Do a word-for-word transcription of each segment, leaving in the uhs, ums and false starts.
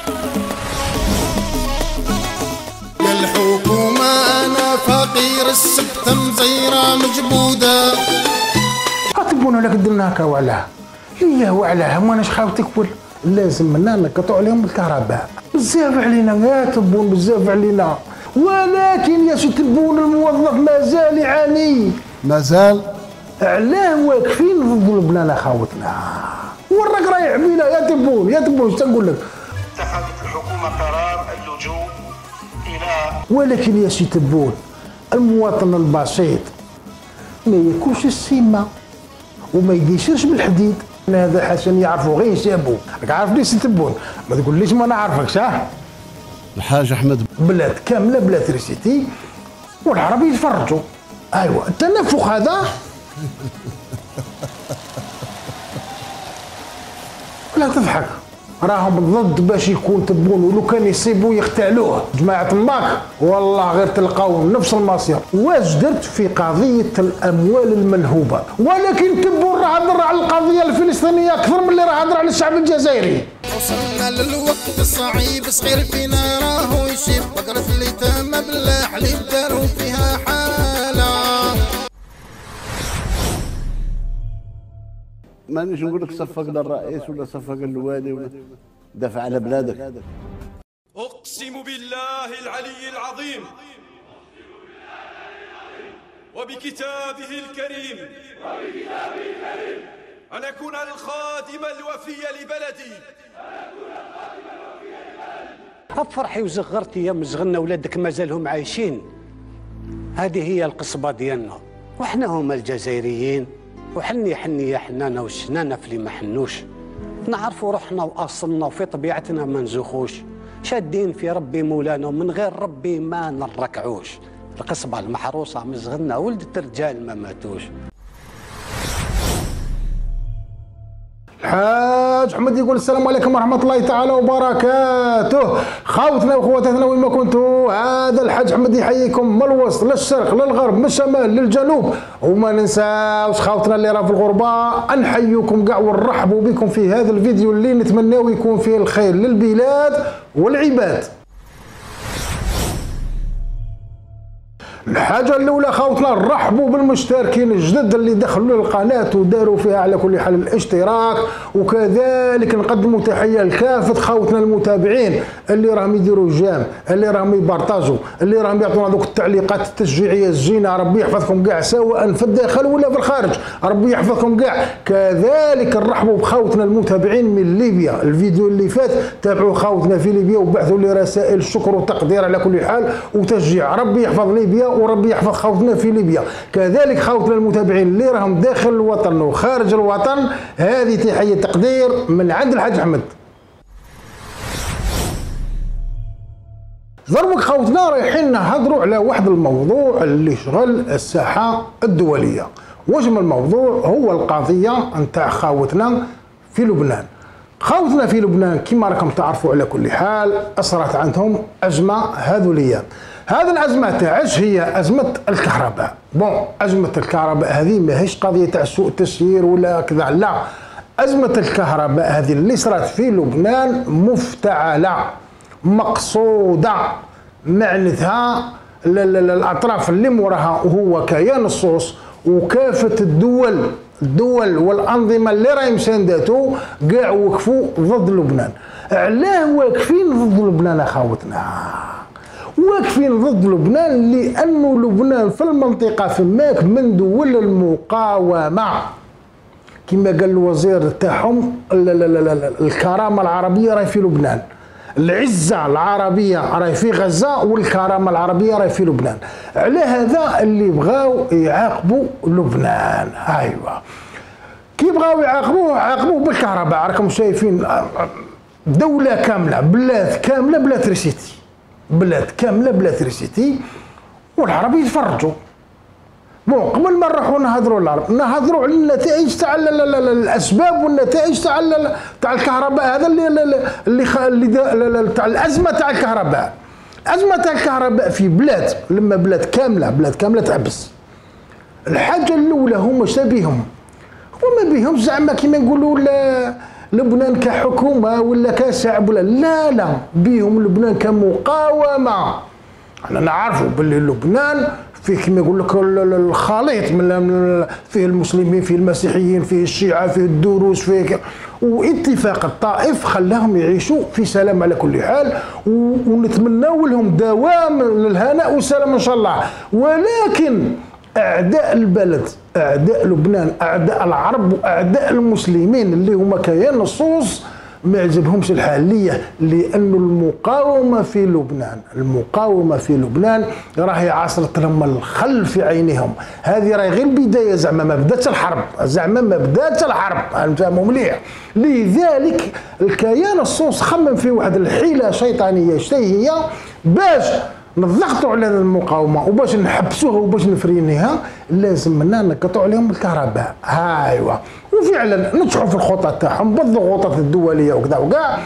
يا الحكومة أنا فقير السبت مزيرة مجبودة. تبون لك درنا هكا وعلاه ليه وعلاه ما ناش خاوتك ولا لازم منا نقطعوا عليهم الكهرباء بزاف علينا يا تبون بزاف علينا. ولكن يا سي تبون الموظف مازال يعاني مازال. علاه واقفين ضد البنان خاوتنا وراك رايح بينا يا تبون يا تبون اش تنقول لك. اتخذت الحكومه قرار اللجوء الى. ولكن يا سي تبون المواطن البسيط ما ياكلش السيمه وما يديشرش بالحديد. هذا حسن يعرفوا غير يسابو. راك عارف ليش تبون ما تقوليش ما نعرفكش. ها الحاج احمد بلاد كامله بلا تريسيتي والعرب يتفرجوا. ايوا التنفخ هذا لا تضحك راهم ضد باش يكون تبون ولو كان يصيبوا يختالوه جماعه ماك والله غير تلقاو نفس المصير. واش درت في قضيه الاموال المنهوبه؟ ولكن تبون راه هضر على القضيه الفلسطينيه اكثر من اللي راه هضر على الشعب الجزائري. وصلنا للوقت الصعيب صغير فينا راهو يشيب بقرة اليتامى بلا حليب داروا فيها حاله. مانيش نقول لك صفق للرئيس ولا صفق للوالي ولا دافع على بلادك. اقسم بالله العلي العظيم وبكتابه الكريم وبكتابه الكريم أن أكون الخادم الوفي لبلدي. افرحي وزغرتي يا مزغنا ولادك مازالهم عايشين. هذه هي القصبة ديالنا وحنا هما الجزائريين وحني حني يا حنانا وشنانا في اللي ما حنوش. نعرفوا روحنا واصلنا وفي طبيعتنا ما نزوخوش شادين في ربي مولانا ومن غير ربي ما نركعوش. القصبة المحروسة مزغنا ولدت رجال ما ماتوش. الحاج احمد يقول السلام عليكم ورحمه الله تعالى وبركاته. خوتنا واخواتنا وين ما كنتوا هذا الحاج احمد يحييكم من الوسط للشرق للغرب من الشمال للجنوب. وما ننساوش خوتنا اللي راه في الغربه نحييكم كاع ونرحبوا بكم في هذا الفيديو اللي نتمناو يكون فيه الخير للبلاد والعباد. الحاجه الاولى خوتنا نرحبوا بالمشتركين الجدد اللي دخلوا للقناه وداروا فيها على كل حال الاشتراك. وكذلك نقدموا تحيه لكافه خوتنا المتابعين اللي راهم يديروا الجام اللي راهم يبارطاجوا اللي راهم يعطونا دوك التعليقات التشجيعيه الزينه. ربي يحفظكم كاع سواء في الداخل ولا في الخارج ربي يحفظكم كاع. كذلك نرحبوا بخوتنا المتابعين من ليبيا. الفيديو اللي فات تابعوا خوتنا في ليبيا وبعثوا لي رسائل شكر وتقدير على كل حال وتشجيع. ربي يحفظ ليبيا وربي يحفظ خوتنا في ليبيا. كذلك خوتنا المتابعين اللي راهم داخل الوطن وخارج الوطن هذه تحيه تقدير من عند الحاج احمد. ضربك خوتنا رايحين نهضروا على واحد الموضوع اللي شغل الساحه الدوليه. واش من الموضوع؟ هو القضيه نتاع خوتنا في لبنان. خوتنا في لبنان كما راكم تعرفوا على كل حال اصرت عندهم ازمه هذو الايام. هذه الازمه تاعش هي ازمه الكهرباء. بون ازمه الكهرباء هذه ماهيش قضيه تاع سوء تسيير ولا كذا، لا، ازمه الكهرباء هذه اللي صارت في لبنان مفتعله مقصوده. معناتها الاطراف اللي موراها وهو كيان الصوص وكافه الدول الدول والانظمه اللي راهي مسانداتو كاع وقفوا ضد لبنان. علاه واقفين ضد لبنان اخوتنا؟ واقفين ضد لبنان لأنه لبنان في المنطقة فماك من دول المقاومة كما قال الوزير تاعهم. الكرامة العربية راهي في لبنان، العزة العربية راهي في غزة والكرامة العربية راهي في لبنان. على هذا اللي بغاو يعاقبوا لبنان. أيوة كي بغاو يعاقبوه عاقبوه بالكهرباء. راكم شايفين دولة كاملة بلاد كاملة بلا تريسيتي بلاد كامله بلا تريسيتي والعرب يتفرجوا. بون قبل ما نروحوا نهضروا العرب نهضروا على النتائج تاع الاسباب والنتائج تاع تاع الكهرباء هذا اللي اللي اللي تاع الازمه تاع الكهرباء. الازمه تاع الكهرباء في بلاد لما بلاد كامله بلاد كامله تحبس. الحاجه الاولى هما اش بيهم؟ هما بيهم زعما كيما نقولوا لبنان كحكومه ولا كشعب ولا لا لا بيهم لبنان كمقاومه. احنا نعرفوا باللي لبنان فيه كما يقول لك الخليط من فيه المسلمين فيه المسيحيين فيه الشيعه فيه الدروز فيه، واتفاق الطائف خلاهم يعيشوا في سلام على كل حال، ونتمنوا لهم دوام الهناء والسلام ان شاء الله. ولكن اعداء البلد اعداء لبنان اعداء العرب واعداء المسلمين اللي هما كيان الصوص ما يعجبهمش الحاليه، لأن المقاومه في لبنان المقاومه في لبنان راهي عاصرت لهم الخل في عينهم. هذه راهي غير البدايه، زعما ما بداتش الحرب، زعما ما بداتش الحرب، نفهموا مليح. لذلك الكيان الصوص خمم في واحد الحيله شيطانيه شتي هي باش نضغطوا على المقاومه وباش نحبسوها وباش نفرينيها لازم منا نقطعوا عليهم الكهرباء. ايوا وفعلا نجحوا في الخطط تاعهم بالضغوطات الدوليه وكذا وكاع.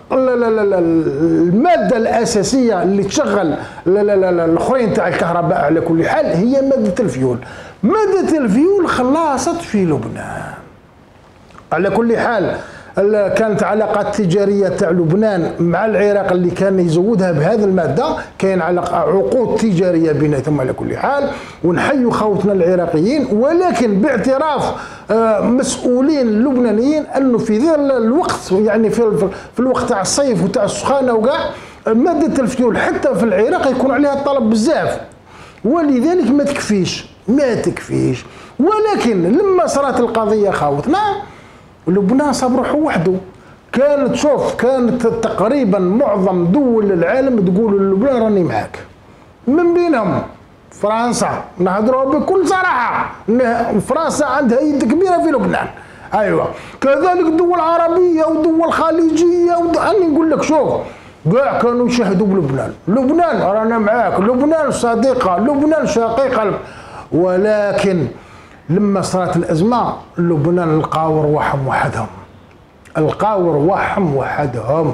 الماده الاساسيه اللي تشغل الاخرين تاع الكهرباء على كل حال هي ماده الفيول. ماده الفيول خلصت في لبنان. على كل حال كانت علاقات تجاريه تاع لبنان مع العراق اللي كان يزودها بهذه الماده، كاين علاقه عقود تجاريه بيناتهم على كل حال، ونحيوا خوتنا العراقيين. ولكن باعتراف مسؤولين لبنانيين انه في ذا الوقت يعني في, في الوقت تاع الصيف وتاع السخانه وكاع ماده الفيول حتى في العراق يكون عليها الطلب بزاف، ولذلك ما تكفيش ما تكفيش. ولكن لما صارت القضيه خاوتنا لبنان صاب روحه وحده. كانت شوف كانت تقريبا معظم دول العالم تقول لبنان راني معاك، من بينهم فرنسا. نهضروا بكل صراحه فرنسا عندها يد كبيره في لبنان. ايوه كذلك دول عربيه ودول خليجيه ودول... نقول لك شوف كاع كانوا يشاهدوا بلبنان. لبنان رانا معاك، لبنان صديقه، لبنان شقيقه. ولكن لما صارت الازمه لبنان لقاو رواحهم وحدهم، لقاو رواحهم وحدهم.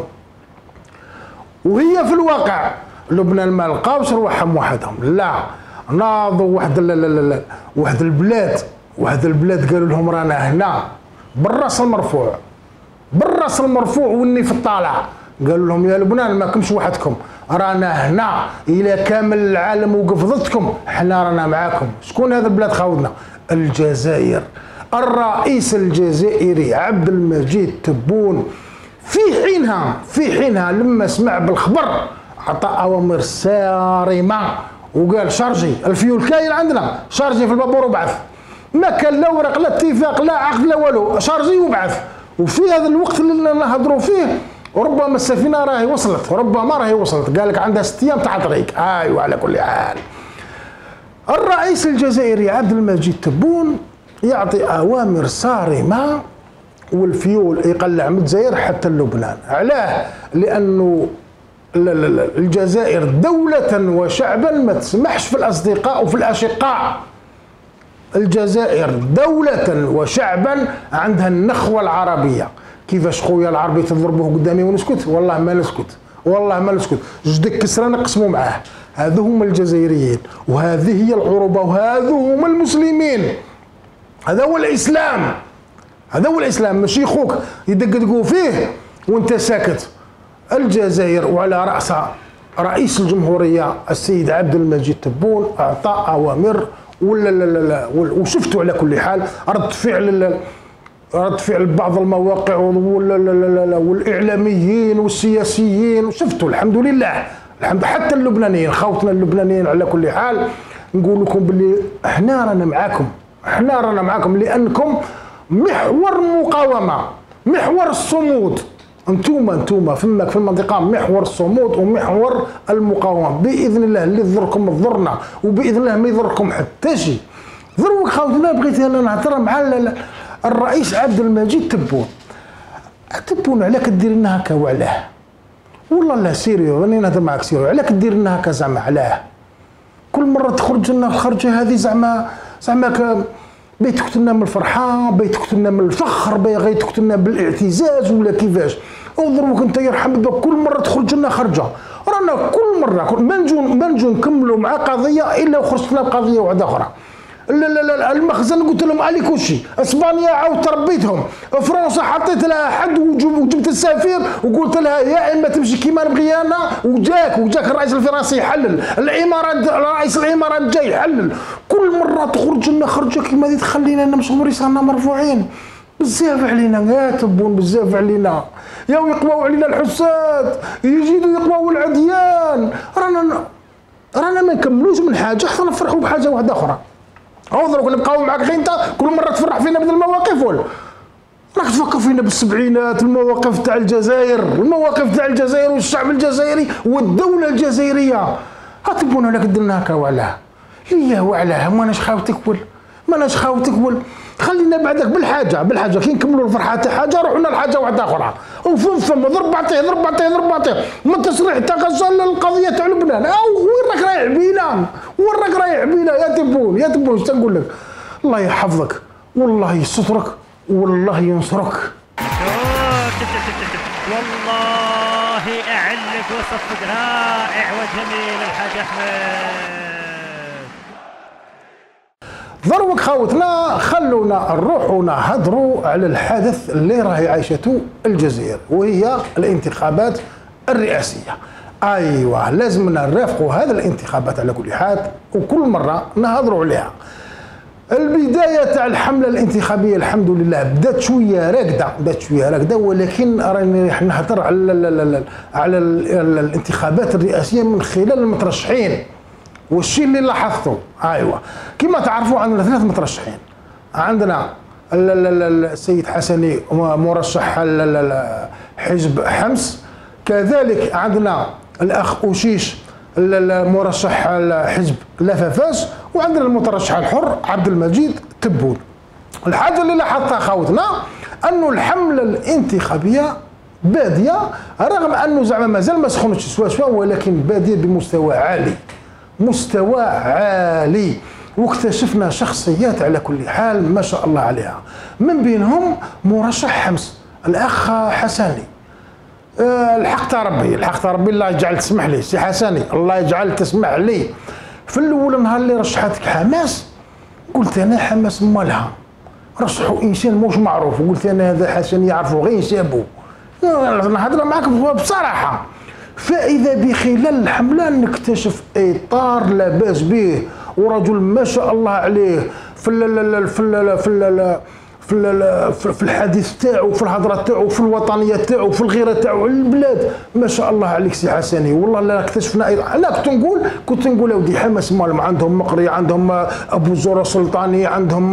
وهي في الواقع لبنان ما لقاوش رواحهم وحدهم، لا ناضوا واحد لا لا لا واحد البلاد واحد البلاد قالوا لهم رانا هنا بالراس المرفوع بالراس المرفوع والني في الطالع. قالوا لهم يا لبنان ماكمش وحدكم، رانا هنا الى كامل العالم وقف ضدكم، حنا رانا معاكم. شكون هذا البلاد خاوتنا؟ الجزائر. الرئيس الجزائري عبد المجيد تبون في حينها في حينها لما سمع بالخبر عطى اوامر صارمه وقال شارجي الفيول كاين عندنا، شارجي في البابور وبعث. ما كان لا ورق لا اتفاق لا عقد لا والو، شارجي وبعث. وفي هذا الوقت اللي نهضروا فيه ربما السفينه راهي وصلت، ربما راهي وصلت، قال لك عندها ست ايام تاع طريق. ايوه على كل حال الرئيس الجزائري عبد المجيد تبون يعطي اوامر صارمه والفيول يقلع من الجزائر حتى لبنان. علاه؟ لانه الجزائر دولة وشعبا ما تسمحش في الاصدقاء وفي الاشقاء. الجزائر دولة وشعبا عندها النخوة العربية. كيفاش خويا العربي تضربوه قدامي ونسكت؟ والله ما نسكت، والله ما نسكت. جدك كسرى نقسموا معاه. هذو هما الجزائريين وهذه هي العروبة وهذو هما المسلمين. هذا هو الإسلام، هذا هو الإسلام. ماشي خوك يدقدقوا فيه وانت ساكت. الجزائر وعلى رأسها رئيس الجمهورية السيد عبد المجيد تبون أعطى أوامر ولا لا لا لا وشفتوا على كل حال رد فعل رد فعل بعض المواقع والاعلاميين والسياسيين، وشفتوا الحمد لله الحمد حتى اللبنانيين خوتنا اللبنانيين على كل حال نقول لكم باللي احنا رانا معاكم، احنا رانا معاكم لانكم محور المقاومه، محور الصمود. انتوما انتوما فماك في المنطقه محور الصمود ومحور المقاومه. باذن الله اللي يضركم ضرنا وباذن الله ما يضركم حتى شيء. ضروك خوتنا بغيت انا نهضر مع الرئيس عبد المجيد تبون. تبون علاه كدير لنا هكا وعلاه؟ والله لا سيريو راني نهضر معاك سيريو، علاه كدير لنا هكا زعما علاه؟ كل مره تخرج لنا الخرجه هذه زعما زعما بغيت تقتلنا من الفرحه، بغيت تقتلنا من الفخر، بغيت تقتلنا بالاعتزاز ولا كيفاش؟ وضروك انت يرحم بك كل مره تخرج لنا خرجه، رانا كل مره ما نجو ما نجو نكملوا مع قضيه الا وخرجت لنا بقضيه واحده اخرى. لا لا لا المخزن قلت لهم علي كل شيء، اسبانيا عاود تربيتهم، فرنسا حطيت لها حد وجبت السفير وقلت لها يا اما تمشي كيما نبغي انا، وجاك وجاك الرئيس الفرنسي يحلل، الامارات رئيس الامارات جاي يحلل، كل مره تخرج لنا خرجه كيما هذه تخلينا نمشوا راسنا مرفوعين. بزاف علينا يا تبون بزاف علينا، يا يقواو علينا الحساد، يجيو يقواو العديان، رانا رانا ما نكملوش من حاجه حتى نفرحوا بحاجه واحده اخرى. او دروك نبقاو معاك غير انت كل مره تفرح فينا بدل المواقف، ولا راك تفكر فينا بالسبعينات، المواقف تاع الجزائر، المواقف تاع الجزائر والشعب الجزائري والدوله الجزائريه. هتبون لك درنا هكا وعلاه ليه وعلاه ماناش خاوي تكول ماناش خاوي تكول، خلينا بعدك بالحاجه بالحاجه كي نكملوا الفرحه تاع حاجه روحوا لنا لحاجه واحده اخرى. وفم فم ضرب عطيه ضرب عطيه ضرب عطيه ما تصريح تغزل القضيه تاع لبنان. او وين راك رايح بينا؟ وين راك رايح بينا يا تبون يا تبون؟ اش تنقول لك؟ الله يحفظك والله يسترك والله ينصرك. والله اعلق وصفق رائع وجميل الحاج احمد. ضروك خوتنا خلونا نروحوا نهضروا على الحدث اللي راهي عايشته الجزائر وهي الانتخابات الرئاسيه. ايوه لازمنا نرافقوا هذه الانتخابات على كل حال وكل مره نهضروا عليها. البدايه تاع الحمله الانتخابيه الحمد لله بدات شويه راكده بدات شويه راكده ولكن راني راح نهضر على على الانتخابات الرئاسيه من خلال المترشحين والشيء اللي لاحظته. ايوه كما تعرفوا عندنا ثلاث مترشحين، عندنا السيد حسني مرشح حزب حمص، كذلك عندنا الاخ اوشيش المرشح حزب لافافاس، وعندنا المترشح الحر عبد المجيد تبون. الحاجه اللي لاحظتها خوتنا انه الحمله الانتخابيه باديه رغم انه زعما مازال ما سخنتش شويه شويه ولكن باديه بمستوى عالي مستوى عالي، واكتشفنا شخصيات على كل حال ما شاء الله عليها، من بينهم مرشح حمص الاخ حسني. أه الحق تاع ربي الحق تاع ربي الله يجعل تسمح لي سي حسني الله يجعل تسمح لي. في الاول نهار اللي رشحتك حماس قلت انا حماس مالها رشحوا انسان موش معروف، وقلت انا هذا حسني يعرفوا غير يسابوا نهضر معاك بصراحه. فإذا بخلال الحملة نكتشف إطار لا بأس به ورجل ما شاء الله عليه في ال في ال في ال في ال في الحديث تاعو في الهضره تاعو في الوطنيه تاعو في الغيره تاعو على البلاد ما شاء الله عليك سي حسني. والله لا اكتشفنا انا كنت نقول كنت نقول اودي حماس مالهم عندهم مقري عندهم ابو زوره السلطاني عندهم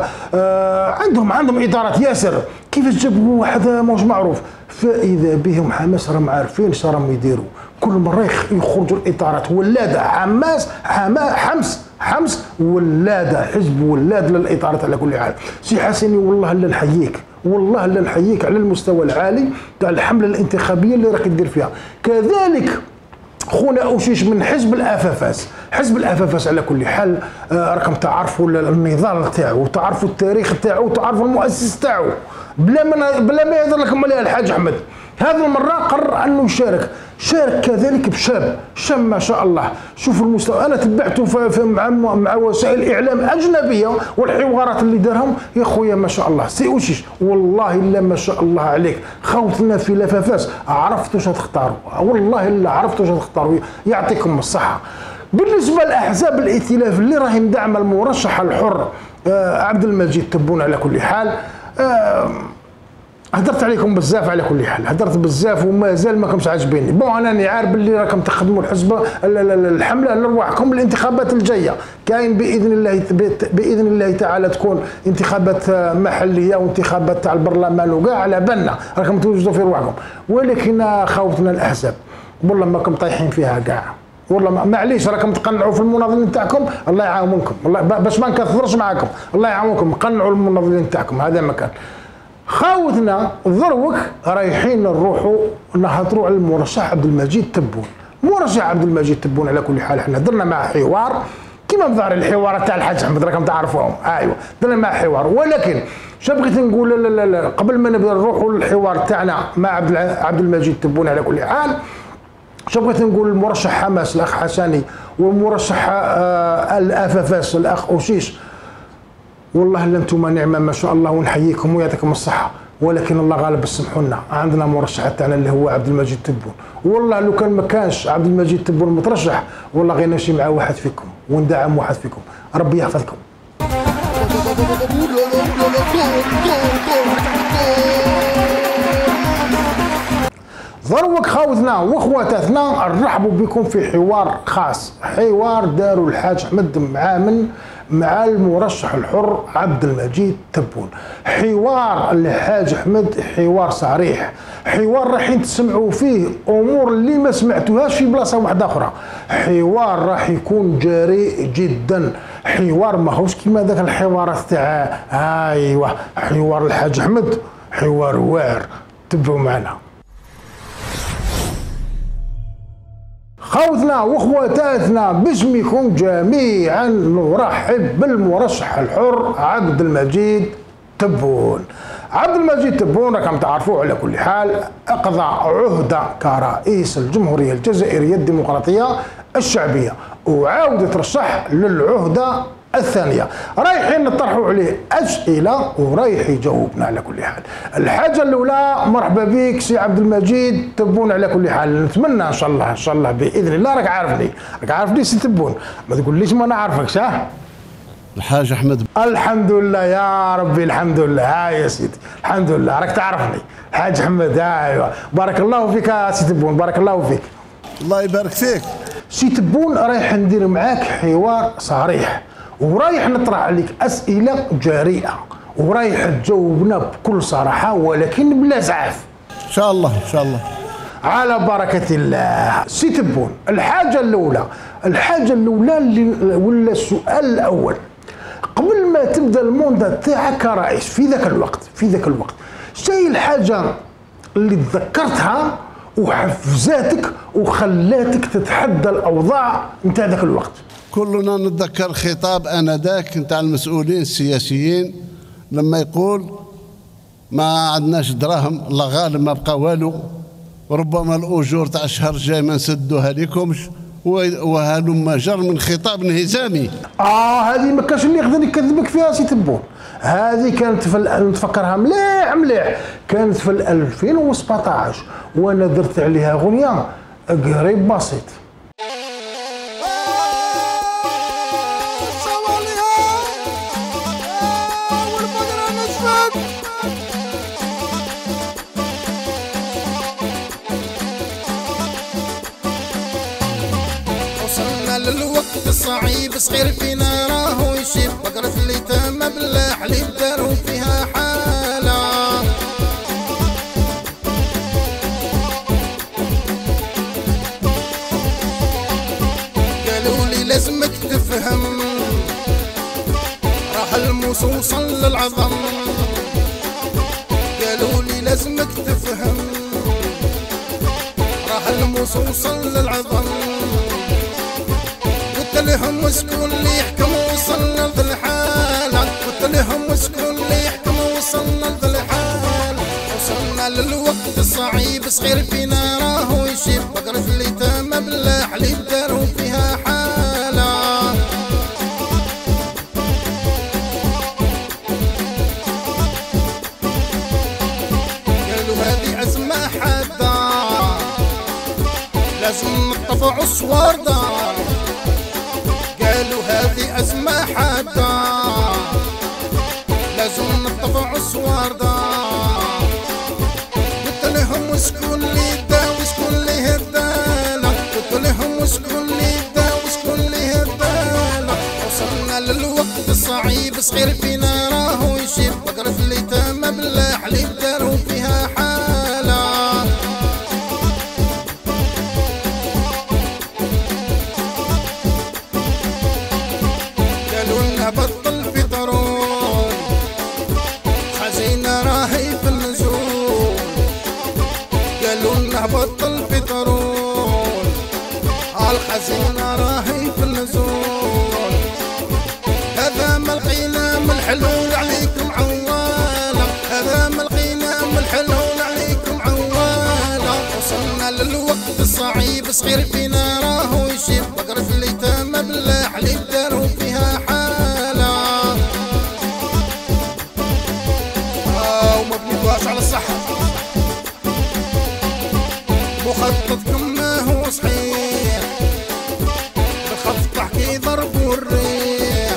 آه عندهم عندهم ادارات ياسر كيفاش جابوا واحد موش معروف. فاذا بهم حماس راهم عارفين اش راهم يديروا كل مره يخرجوا الاطارات ولاده حماس حمص حمص ولاده حزب ولاد للاطارات على كل حال. سي حسني والله لا نحييك والله لا نحييك على المستوى العالي تاع الحمله الانتخابيه اللي راك دير فيها. كذلك خونا اوشيش من حزب الافافاس حزب الافافاس على كل حال آه راكم تعرفوا النضال تاعو وتعرفوا التاريخ تاعو وتعرفوا المؤسس تاعو بلا ما بلا ما يهضر لكم عليها الحاج احمد. هذه المره قرر انه يشارك شارك كذلك بشاب شاب ما شاء الله. شوفوا المستوى انا تبعته في مع مع وسائل الاعلام اجنبيه والحوارات اللي دارهم يا خويا ما شاء الله. سي اوشيش والله الا ما شاء الله عليك خوتنا في لفافاس عرفتوا واش تختاروا والله الا عرفتوا واش تختاروا يعطيكم الصحه. بالنسبه لاحزاب الائتلاف اللي راهي مدعمه المرشح الحر آه عبد المجيد تبون على كل حال آه هدرت عليكم بزاف على كل حال هدرت بزاف وما زال ما كمش عاجبيني. بون انا عارف باللي راكم تخدموا الحزب الحمله لرواحكم الانتخابات الجايه كاين باذن الله باذن الله تعالى تكون انتخابات محليه وانتخابات تاع البرلمان وكاع على بالنا راكم توجدوا في رواحكم. ولكن خوتنا الاحزاب والله ما راكم طايحين فيها كاع والله معليش راكم تقنعوا في المناضلين تاعكم الله يعاونكم والله باش ما نكثرش معاكم الله يعاونكم قنعوا المناضلين تاعكم هذا مكان. خاوتنا ذروك رايحين نروحوا نهضروا على المرشح عبد المجيد تبون. مرشح عبد المجيد تبون على كل حال احنا درنا معه حوار كما بظهر الحوارات تاع الحاج احمد راكم تعرفوهم ايوه درنا معه حوار. ولكن شنو بغيت نقول لا لا لا قبل ما نبدا نروحوا للحوار تاعنا مع عبد عبد المجيد تبون على كل حال شنو بغيت نقول المرشح حماس الاخ حسني والمرشح آه الافافاس الاخ اوشيش والله لا انتم نعمه ما شاء الله ونحييكم ويعطيكم الصحه، ولكن الله غالب سمحوا لنا، عندنا مرشح تاعنا اللي هو عبد المجيد تبون، والله لو كان ما كانش عبد المجيد تبون مترشح والله غير نمشي مع واحد فيكم وندعم واحد فيكم، ربي يحفظكم. ضروك خاوتنا واخواتاتنا نرحبوا بكم في حوار خاص، حوار داروا الحاج احمد معامن مع المرشح الحر عبد المجيد تبون. حوار الحاج احمد حوار صريح، حوار راح تسمعوا فيه امور اللي ما سمعتوهاش في بلاصه واحده اخرى، حوار راح يكون جريء جدا، حوار ماهوش كيما ذاك الحوارات تاع ايوا حوار الحاج احمد حوار واعر. تبعوا معنا خوتنا واخواتاتنا باسمكم جميعا نرحب بالمرشح الحر عبد المجيد تبون. عبد المجيد تبون راكم تعرفوه على كل حال اقضى عهده كرئيس الجمهوريه الجزائريه الديمقراطيه الشعبيه وعاود يترشح للعهده الثانيه، رايحين نطرحوا عليه اسئله ورايح يجاوبنا على كل حال. الحاجه الاولى مرحبا بك سي عبد المجيد تبون على كل حال، نتمنى ان شاء الله ان شاء الله باذن الله راك عارفني راك عارفني سي تبون، ما تقوليش ما نعرفكش. ها الحاج احمد الحمد لله يا ربي الحمد لله. ها يا سيدي الحمد لله راك تعرفني الحاج احمد. ايوا بارك الله فيك يا سي تبون بارك الله فيك. الله يبارك فيك سي تبون رايح ندير معاك حوار صريح ورايح نطرح عليك اسئله جريئه ورايح تجاوبنا بكل صراحه ولكن بلا زعاف ان شاء الله ان شاء الله على بركه الله. سي تبون الحاجه الاولى الحاجه الاولى اللي ولا السؤال الاول قبل ما تبدا الموندا تاعك كرئيس في ذاك الوقت في ذاك الوقت شي الحاجه اللي تذكرتها وحفزاتك وخلاتك تتحدى الاوضاع نتاع ذاك الوقت؟ كلنا نتذكر خطاب انذاك نتاع المسؤولين السياسيين لما يقول ما عندناش دراهم الله غالب ما بقى والو، ربما الاجور تاع الشهر الجاي ما نسدوها لكمش، وهلم جر من خطاب انهزامي. اه هذه ما كانش اللي يقدر يكذبك فيها سي تبون، هذه كانت في نتفكرها مليح مليح كانت في ألفين وسبعطاش وانا درت عليها اغنيه قريب بسيط. للوقت الصعيب صغير فينا راهو يشيب بقرة اليتامى بلا حليب داروا فيها حالة. قالوا لي لازمك تفهم راح الموصوصا للعظم، قالوا لي لازمك تفهم راح الموصوصا للعظم، قلت لهم وشكون اللي يحكم وصلنا لذا الحال، قلت لهم وشكون اللي يحكم وصلنا لذا الحال. وصلنا للوقت الصعيب صغير فينا راهو يشيب بقرة اليتامى بلا حليب داروا فيها حالة. قالوا هذه أزمة حادة لازم نطفعوا الصور دار، قالوا هذه أزمة حادة لازم نطفعوا الصور دار. قلت لهم وشكون اللي دا وشكون اللي هدانا، قلت لهم وشكون اللي دا وشكون اللي هدانا. وصلنا للوقت الصعيب صغير فينا راهو يشيب بقرة اليتامى بلا حليب داروا فيها حالة. بطل بترول خزينة راهي في النزول، قالوا لنا بطل بترول الخزينة راهي في النزول. هذا ما لقينا من الحلول عليكم عوالة، هذا ما لقينا من الحلول عليكم عوالة. وصلنا للوقت الصعيب صغير فينا راهو يشيب بقرة اليتامى بلا حليب داروا فيها حالة. مخططكم ما هو صحيح، بالخط تحكي ضربوا الريح.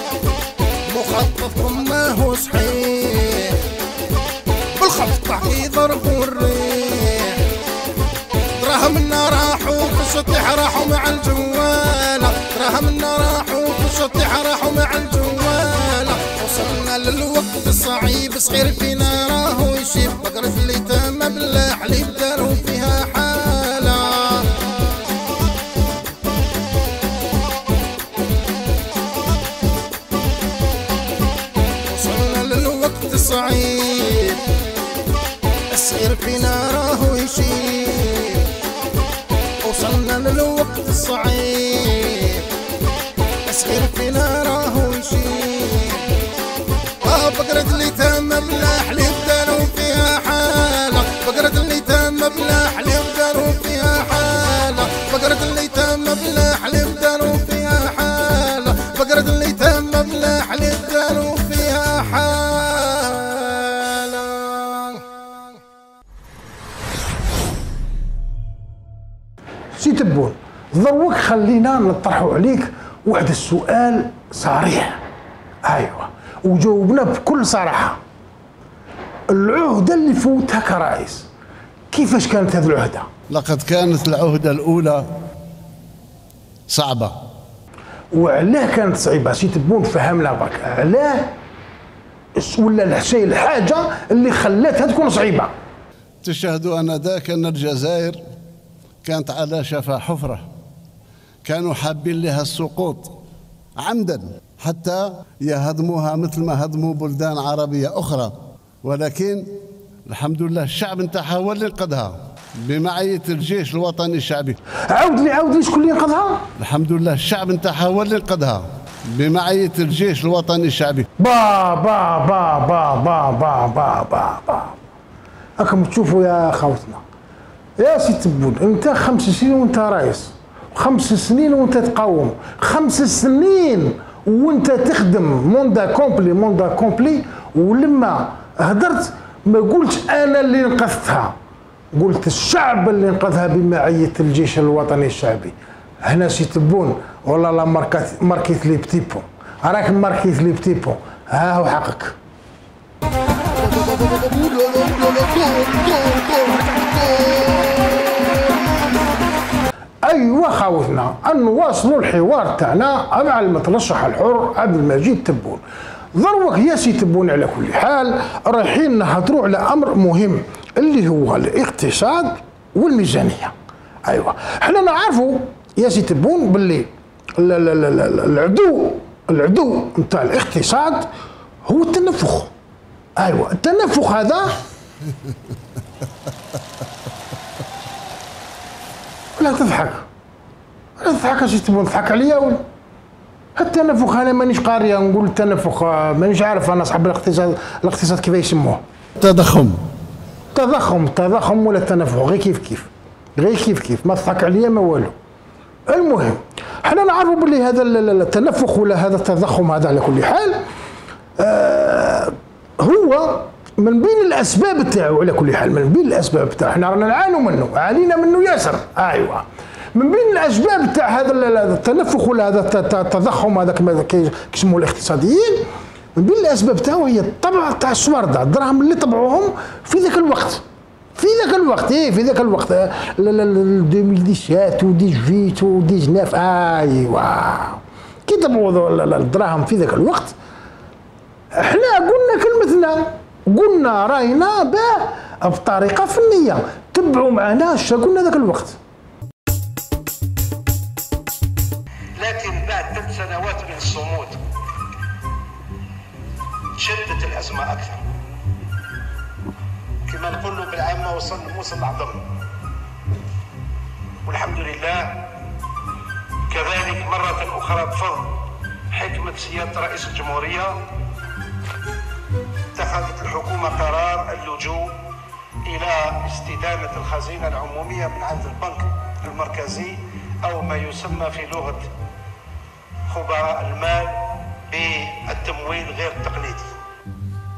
مخططكم ما هو صحيح، بالخط تحكي ضربوا الريح. دراهمنا راحوا في السطح راحوا مع الجوالة، دراهمنا راحوا في السطح راحوا مع الجوالة. وصلنا للوقت الصعيب صغير فينا راهو يشيب، بقرة اليتامى بلا حليب داروا فيها حالة. وصلنا للوقت الصعيب الصغير فينا راهو يشيب. وصلنا للوقت الصعيب الصغير فينا راهو يشيب. اه بقرة اليتامى بلا حليب داروا فيها حالة، بقرة اليتامى بلا حليب داروا فيها حالة، بقرة اليتامى بلا حليب داروا فيها حالة، بقرة اليتامى بلا حليب داروا فيها حالة. سي تبون ضروك خلينا نطرحوا عليك واحد السؤال صريح. ايوه وجاوبنا بكل صراحه. العهده اللي فوتها كرئيس كيفاش كانت هذه العهده؟ لقد كانت العهدة الأولى صعبة. وعلاه كانت صعيبه؟ سي تبون فهمنا برك علاه ولا الشيء الحاجه اللي خلاتها تكون صعيبه. تشاهدوا آنذاك أن الجزائر كانت على شفا حفرة، كانوا حابين لها السقوط عمدا حتى يهضموها مثل ما هضموا بلدان عربية أخرى، ولكن الحمد لله الشعب نتاعها هو اللي انقذها بمعية الجيش الوطني الشعبي. عاود لي عاود لي شكون اللي انقذها؟ الحمد لله الشعب نتاعها هو اللي انقذها بمعية الجيش الوطني الشعبي. با با با با با با با با با راكم تشوفوا يا خوتنا يا سي تبون، انت خمس سنين وانت رئيس، خمس سنين وانت تقاوم، خمس سنين وانت تخدم موندا كومبلي موندا كومبلي، ولما هدرت ما قلتش انا اللي انقذتها، قلت الشعب اللي انقذها بمعية الجيش الوطني الشعبي. هنا سي تبون والله لا ماركت ماركيت لي بتي بون، راك ماركيت لي بتي بون، ها هو حقك. ايوا خاوتنا نواصلوا الحوار تاعنا مع المترشح الحر عبد المجيد تبون. ضروك يا سي تبون على كل حال رايحين نهضروا على امر مهم اللي هو الاقتصاد والميزانيه. ايوا حنا نعرفوا يا سي تبون باللي العدو العدو نتاع الاقتصاد هو التنفخ. ايوا التنفخ هذا لا تضحك لا تضحك يا سي تبون، تضحك عليا ولا؟ التنفخ انا مانيش قاريه نقول التنفخ، مانيش عارف انا صاحب الاقتصاد الاقتصاد كيف يسموه. تضخم تضخم تضخم ولا التنفخ غير كيف كيف غير كيف كيف، ما تضحك عليا ما والو. المهم حنا نعرفوا بلي هذا التنفخ ولا هذا التضخم هذا على كل حال آه هو من بين الاسباب تاعو، على كل حال من بين الاسباب تاعو حنا رانا نعانوا منه، عانينا منه ياسر. ايوا من بين الاسباب تاع هذا التنفخ ولا هذا التضخم هذا كما كيسموه الاقتصاديين، من بين الاسباب تاعو هي الطبع تاع السوارده، الدراهم اللي طبعوهم في ذاك الوقت في ذاك الوقت ايه في ذاك الوقت ألفين وسبعطاش و تمنطاش و تسعطاش. ايوا كي طبعوا الدراهم في ذاك الوقت احنا قلنا كلمتنا، قلنا راينا به بطريقه فنيه. تبعوا معنا اش قلنا ذاك الوقت. لكن بعد ثلاث سنوات من الصمود شدت الأزمة أكثر، كما نقولوا بالعامة وصل موسى العظم، والحمد لله كذلك مرة أخرى بفضل حكمة سيادة رئيس الجمهورية اتخذت الحكومة قرار اللجوء إلى استدانة الخزينة العمومية من عند البنك المركزي، أو ما يسمى في لغة خبراء المال بالتمويل غير التقليدي.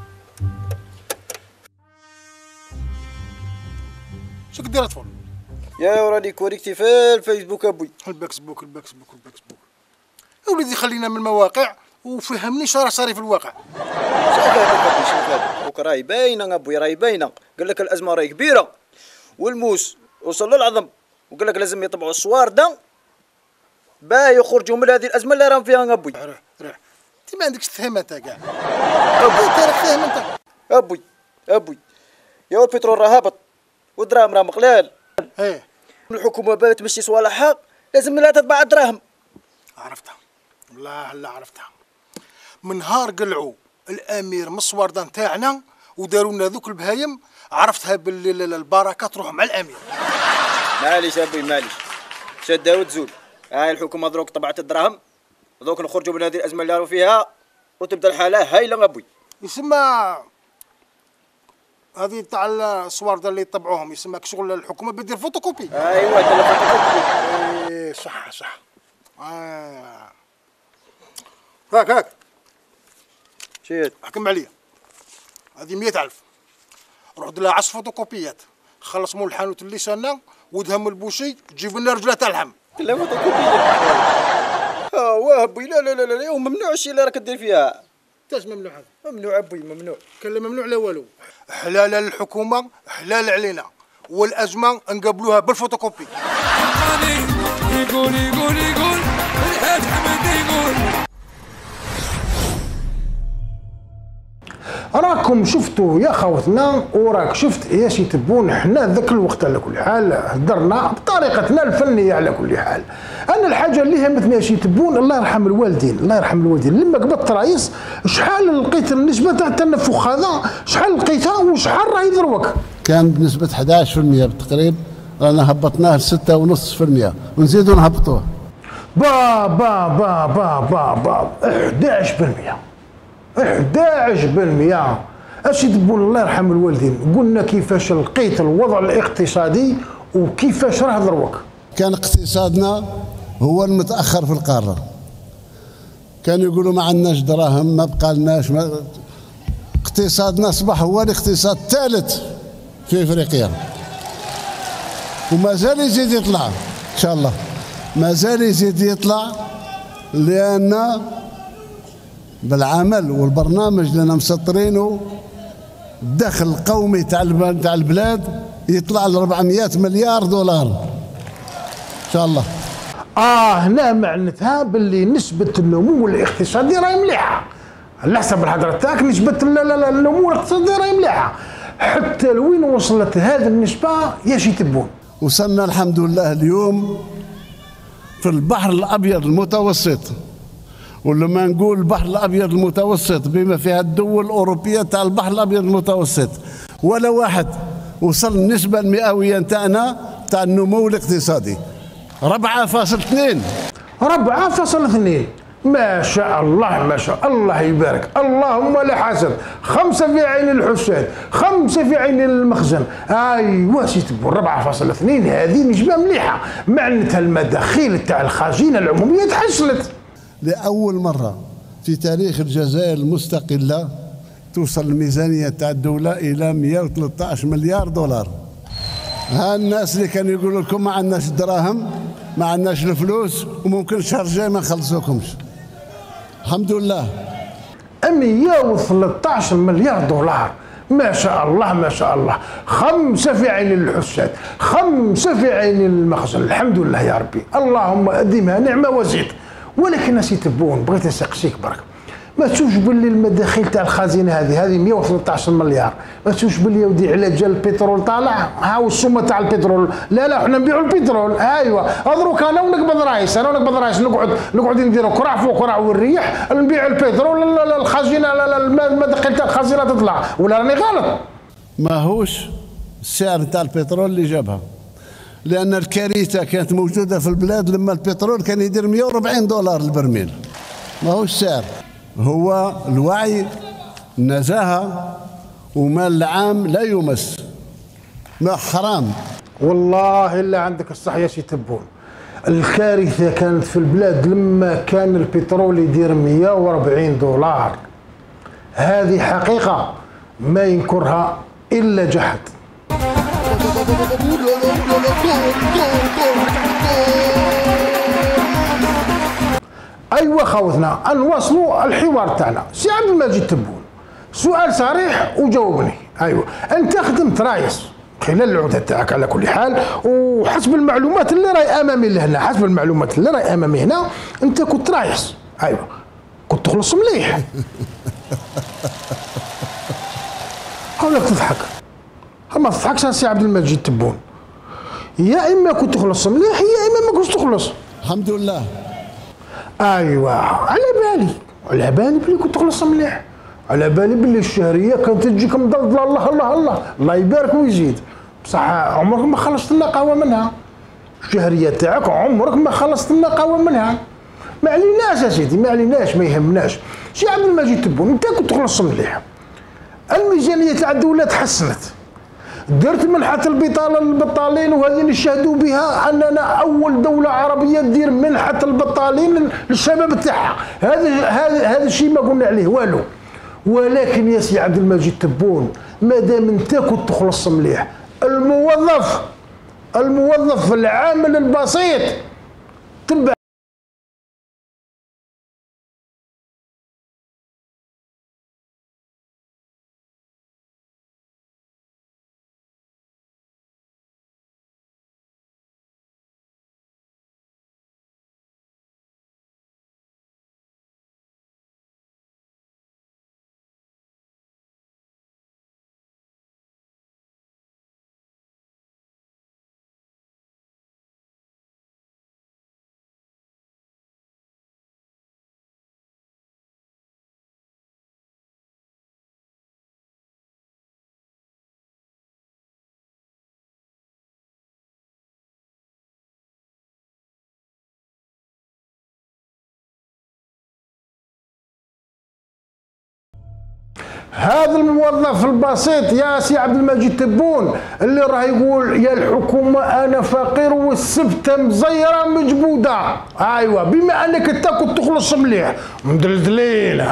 شو كدير اطفال؟ يا ولدي كوريكتي في الفيسبوك ابوي. الفيسبوك الفيسبوك الفيسبوك يا ولدي خلينا من المواقع وفهمني شرا صاري في الواقع. شوف هذا شوف راهي باينه ابوي راهي باينه. قال لك الازمه راهي كبيره والموس وصل للعظم وقال لك لازم يطبعوا الصوار دا باه يخرجوا من هذه الازمه اللي راهم فيها ابوي. روح روح انت ما عندكش تفهم انت كاع ابوي انت راك فاهم انت ابوي ابوي يا البترول راه هابط والدراهم راه مقلال. ايه الحكومه باه تمشي صوالحها لازم لا تطبع الدراهم. عرفتها والله لا عرفتها. من نهار قلعوا الامير من الصوردان تاعنا وداروا لنا ذوك البهايم عرفتها باللي البركه تروح مع الامير. معليش ابوي معليش شدها وتزول. هاي الحكومه دروك طبعت الدراهم ودروك نخرجوا من هذه الازمه اللي راهو فيها وتبدا الحاله هايله ابوي. يسمى هذه تاع الصوارده اللي يطبعوهم يسمى شغل الحكومه بدير فوتوكوبي. ايوا دير فوتوكوبي. ايه صح صح. آه. هاك هاك شيت حكم عليا هذه مئة ألف روح دير لها عشر فوتوكوبيات خلص مول الحانوت اللي سالنا ودهم البوشي تجيب لنا رجله تاع الحم. لا فوتوكوبيات ها وابوي لا لا لا لا ممنوع الشيء اللي راك دير فيها. تاش ممنوع هذا؟ ممنوع ابوي ممنوع. كان ممنوع لا والو. حلال للحكومه حلال علينا والازمه نقبلوها بالفوتوكوبي. يقول يقول يقول الحاج حمد يقول. راكم شفتوا يا خوتنا وراك شفت يا سي تبون حنا ذاك الوقت على كل حال هدرنا بطريقتنا الفنيه على كل حال. انا الحاجه اللي همتني يا سي تبون الله يرحم الوالدين الله يرحم الوالدين لما قبضت رئيس شحال لقيت النسبه تاع التنفخ هذا شحال لقيتها وشحال راهي دروك؟ كان بنسبه أحد عشر بالمئة بالتقريب رانا هبطناه ل ستة ونص بالمئة ونزيدوا نهبطوه. با با با با با با أحد عشر بالمئة أحد عشر بالمئة. اش تبون الله يرحم الوالدين قلنا كيفاش لقيت الوضع الاقتصادي وكيفاش راه دروك. كان اقتصادنا هو المتاخر في القاره. كانوا يقولوا ما عندناش دراهم ما بقى لناش ما... اقتصادنا اصبح هو الاقتصاد الثالث في افريقيا وما زال يزيد يطلع ان شاء الله ما زال يزيد يطلع لان بالعمل والبرنامج اللي انا مسطرينه الدخل القومي تاع تاع البلاد يطلع ل أربعمئة مليار دولار ان شاء الله. اه هنا معناتها باللي نسبه النمو الاقتصادي راهي مليحه على حسب الهضره تاعك نسبه النمو الاقتصادي راهي مليحه. حتى لوين وصلت هذه النسبه يا شي تبون؟ وصلنا الحمد لله اليوم في البحر الابيض المتوسط. ولما نقول البحر الابيض المتوسط بما فيها الدول الاوروبيه تاع البحر الابيض المتوسط ولا واحد وصل النسبه المئويه نتاعنا تاع النمو الاقتصادي أربعة فاصلة اثنين. أربعة فاصلة اثنين ما شاء الله ما شاء الله يبارك اللهم لا حسد. خمسة في عين الحساد خمسة في عين المخزن. ايوا سي تبون أربعة فاصلة اثنين هذه نسبه مليحه معناتها المداخيل تاع الخزينه العموميه تحسنت. لأول مرة في تاريخ الجزائر المستقلة توصل الميزانية تاع الدولة إلى مئة وثلاثة عشر مليار دولار. ها الناس اللي كانوا يقولوا لكم ما عندناش الدراهم ما عندناش الفلوس وممكن الشهر الجاي ما نخلصوكمش الحمد لله. مئة وثلاثة عشر مليار دولار ما شاء الله ما شاء الله. خمسة في عين الحساد خمسة في عين المخزن الحمد لله يا ربي اللهم أدمها نعمة وزيد. ولكن نسي تبون بغيت نسقسيك برك ما تشوفش باللي المداخيل تاع الخزينه هذه هذه مئة وثلاثة عشر مليار ما تشوفش باللي يودي على جال البترول طالع هاو السمه تاع البترول لا لا حنا نبيعوا البترول ايوا دروك انا ونقبض رايس انا ونقبض رايس نقعد نقعد نديروا كراع فوق كراع والريح نبيع البترول الخزينه المداخيل تاع الخزينه تطلع ولا راني غلط؟ ماهوش السعر تاع البترول اللي جابها لأن الكارثة كانت موجودة في البلاد لما البترول كان يدير مئة وأربعين دولار البرميل. ما هو السعر هو الوعي النزاهة ومال العام لا يمس ما حرام. والله إلا عندك الصح يا سي تبون الكارثة كانت في البلاد لما كان البترول يدير مئة وأربعين دولار. هذه حقيقة ما ينكرها إلا جحد. ايوا خوتنا نواصلوا الحوار تاعنا. سي عبد المجيد تبون، سؤال صريح وجاوبني. ايوا انت خدمت رايس خلال العهده تاعك على كل حال، وحسب المعلومات اللي راهي امامي لهنا، حسب المعلومات اللي راهي امامي هنا انت كنت رايس. ايوا كنت تخلص مليح. قولك تضحك، ما تضحكش سي عبد المجيد تبون. يا اما كنت تخلص مليح يا اما ما كنتش تخلص. الحمد لله. ايوا على بالي، على بالي بلي كنت تخلص مليح، على بالي بلي الشهريه كانت تجيك مضلضله. الله الله الله الله يبارك ويزيد. بصح عمرك ما خلصت لنا قهوه منها. الشهريه تاعك عمرك ما خلصت لنا قهوه منها. ما عليناش يا سيدي، ما عليناش، ما يهمناش. سي عبد المجيد تبون انت كنت تخلص مليح. الميزانيه تاع الدوله تحسنت، درت منحة البطالة للبطالين وهذه نشهدوا بها أننا أول دولة عربية تدير منحة البطالين للشباب تاعها. هذا هذا هذا الشيء ما قلنا عليه والو. ولكن يا سي عبد المجيد تبون ما دام أنت كنت تخلص مليح، الموظف الموظف العامل البسيط تبع هذا الموظف البسيط يا سي عبد المجيد تبون اللي راه يقول يا الحكومه انا فقير والسبته مزيره مجبوده. ايوا بما انك انت كنت تخلص مليح مدلدلين،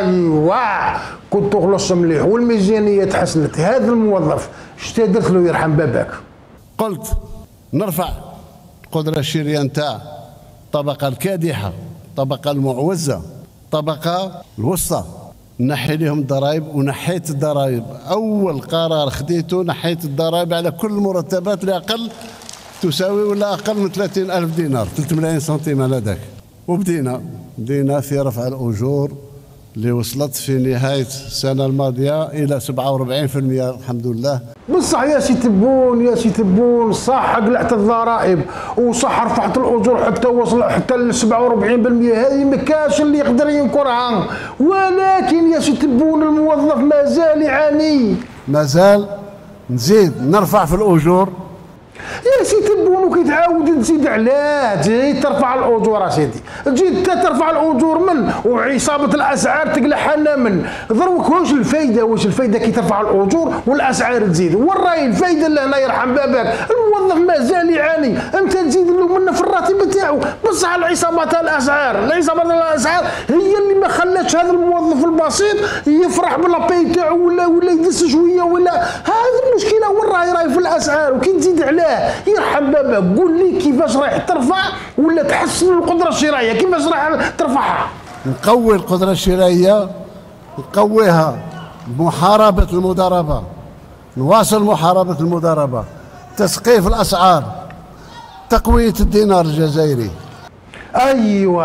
ايوا كنت تخلص مليح والميزانيه تحسنت، هذا الموظف اش درت له يرحم باباك؟ قلت نرفع القدره الشرائيه نتاع الطبقه الكادحه، الطبقه المعوزه، الطبقه الوسطى، نحي لهم الضرائب. ونحيت الضرائب، اول قرار خديته نحيت الضرائب على كل المرتبات اللي اقل تساوي ولا اقل من ثلاثين ألف دينار، ثلاثة ملايين سنتيم على ذاك. وبدينا بدينا في رفع الاجور اللي وصلت في نهايه السنه الماضيه الى سبعة وأربعين بالمئة الحمد لله. بصح يا سي تبون يا سي تبون صح قلعت الضرائب وصح رفعت الاجور حتى وصل حتى ل سبعة وأربعين بالمئة، هذه ما كاش اللي يقدر ينكرها. ولكن يا سي تبون الموظف مازال يعاني، مازال نزيد نرفع في الاجور. يا سي تبون وكي تعاود تزيد علاه تجي ترفع الاجور اسيدي، تجي انت ترفع الاجور من وعصابه الاسعار تقلعها لنا من. دروك واش الفايده؟ واش الفايده كي ترفع الاجور والاسعار تزيد؟ وين راهي الفايده اللي هنا يرحم باباك؟ الموظف مازال يعاني، انت تزيد له منه في الراتب تاعو. بصح العصابات الاسعار، العصابات الاسعار هي اللي ما خلاتش هذا الموظف البسيط يفرح بالابي تاعو ولا ولا يدس شويه ولا. هذه المشكله وين راهي؟ راهي في الاسعار. وكي تزيد علاه يرحم بابا قول لي كيفاش رايح ترفع ولا تحسن القدره الشرائيه؟ كيفاش رايح ترفعها؟ نقوي القدره الشرائيه، نقويها بمحاربه المضاربه، نواصل محاربه المضاربه، تسقيف الاسعار، تقويه الدينار الجزائري. ايوه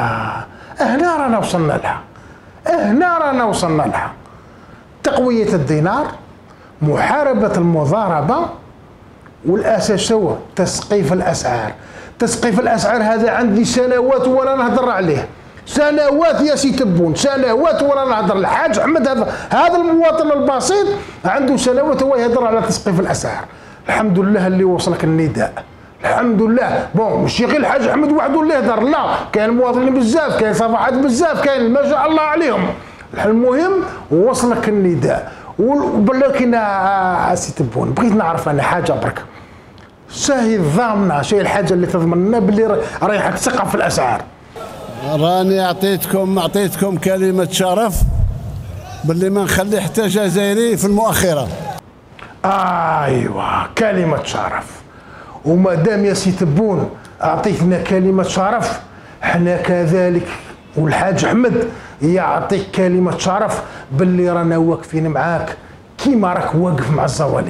هنا رانا وصلنا لها، هنا رانا وصلنا لها. تقويه الدينار، محاربه المضاربه، والاساس هو تسقيف الاسعار. تسقيف الاسعار هذا عندي سنوات وانا نهضر عليه، سنوات يا سي تبون، سنوات وانا نهضر. الحاج احمد هذا هذا المواطن البسيط عنده سنوات هو يهضر على تسقيف الاسعار. الحمد لله اللي وصلك النداء، الحمد لله. بون ماشي غير الحاج احمد وحده اللي يهضر، لا كاين مواطنين بزاف، كاين صفحات بزاف، كاين ما شاء الله عليهم. المهم وصلك النداء. ولكن سي تبون بغيت نعرف انا حاجه برك، شاهي الضامنه، شاهي الحاجه اللي تضمن لنا باللي رايحه تسقف في الاسعار؟ راني اعطيتكم اعطيتكم كلمه شرف باللي ما نخلي حتى جزائري في المؤخره. ايوه كلمة شرف. وما دام يا سي تبون اعطيتنا كلمة شرف، احنا كذلك والحاج احمد يعطيك كلمة شرف باللي رانا واقفين معاك كيما راك واقف مع الزوالي.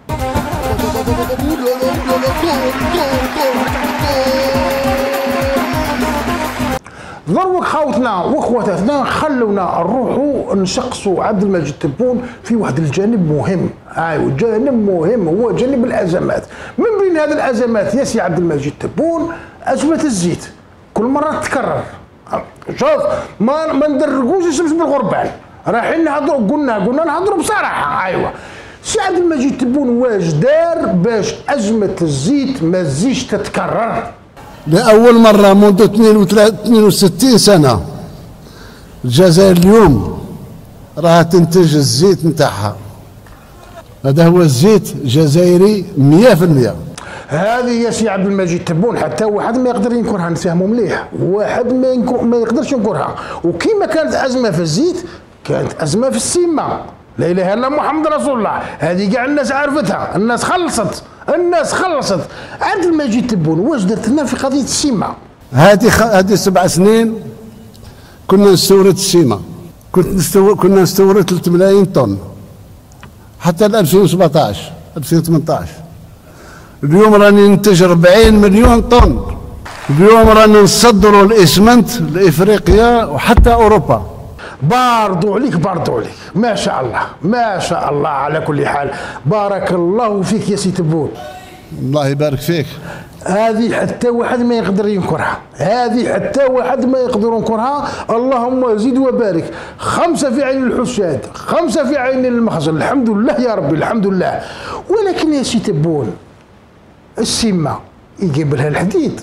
ضروك خاوتنا واخواتنا خلونا نروحوا نشقصوا عبد المجيد تبون في واحد الجانب مهم. ايوا جانب مهم هو جانب الازمات. من بين هذه الازمات يا سي عبد المجيد تبون ازمه الزيت، كل مره تتكرر. شوف ما ما ندرقوش الشمس بالغربال، رايحين نهضروا قلنا قلنا نهضروا بصراحه. ايوا سي عبد المجيد تبون واش دار باش ازمه الزيت ما تزيدش تتكرر؟ لأول مرة منذ اثنين وستين سنة الجزائر اليوم راها تنتج الزيت نتاعها. هذا هو الزيت جزائري مئة في المئة. هذه يا سي عبد المجيد تبون حتى واحد ما يقدر ينكرها، نفهموا مليح، واحد ما ينكر ما يقدرش ينكرها. وكيما كانت ازمه في الزيت كانت ازمه في السيما. لا اله الا الله محمد رسول الله، هذه كاع الناس عرفتها، الناس خلصت الناس خلصت. عبد المجيد تبون واش درت لنا في قضيه السيما؟ هذه خ... هذه سبع سنين كنا نستورد السيما، كنت نستور... كنا نستورد ثلاثة ملايين طن حتى ل ألفين وسبعطاش ألفين وثمنطاش. اليوم راني ننتج أربعين مليون طن. اليوم رانا نصدروا الاسمنت لافريقيا وحتى اوروبا. باردوا عليك باردوا عليك، ما شاء الله ما شاء الله. على كل حال بارك الله فيك يا سي تبون. الله يبارك فيك. هذه حتى واحد ما يقدر ينكرها، هذه حتى واحد ما يقدر ينكرها. اللهم زد وبارك. خمسة في عين الحساد، خمسة في عين المخزن، الحمد لله يا ربي الحمد لله. ولكن يا سي تبون السمة يجيب لها الحديد.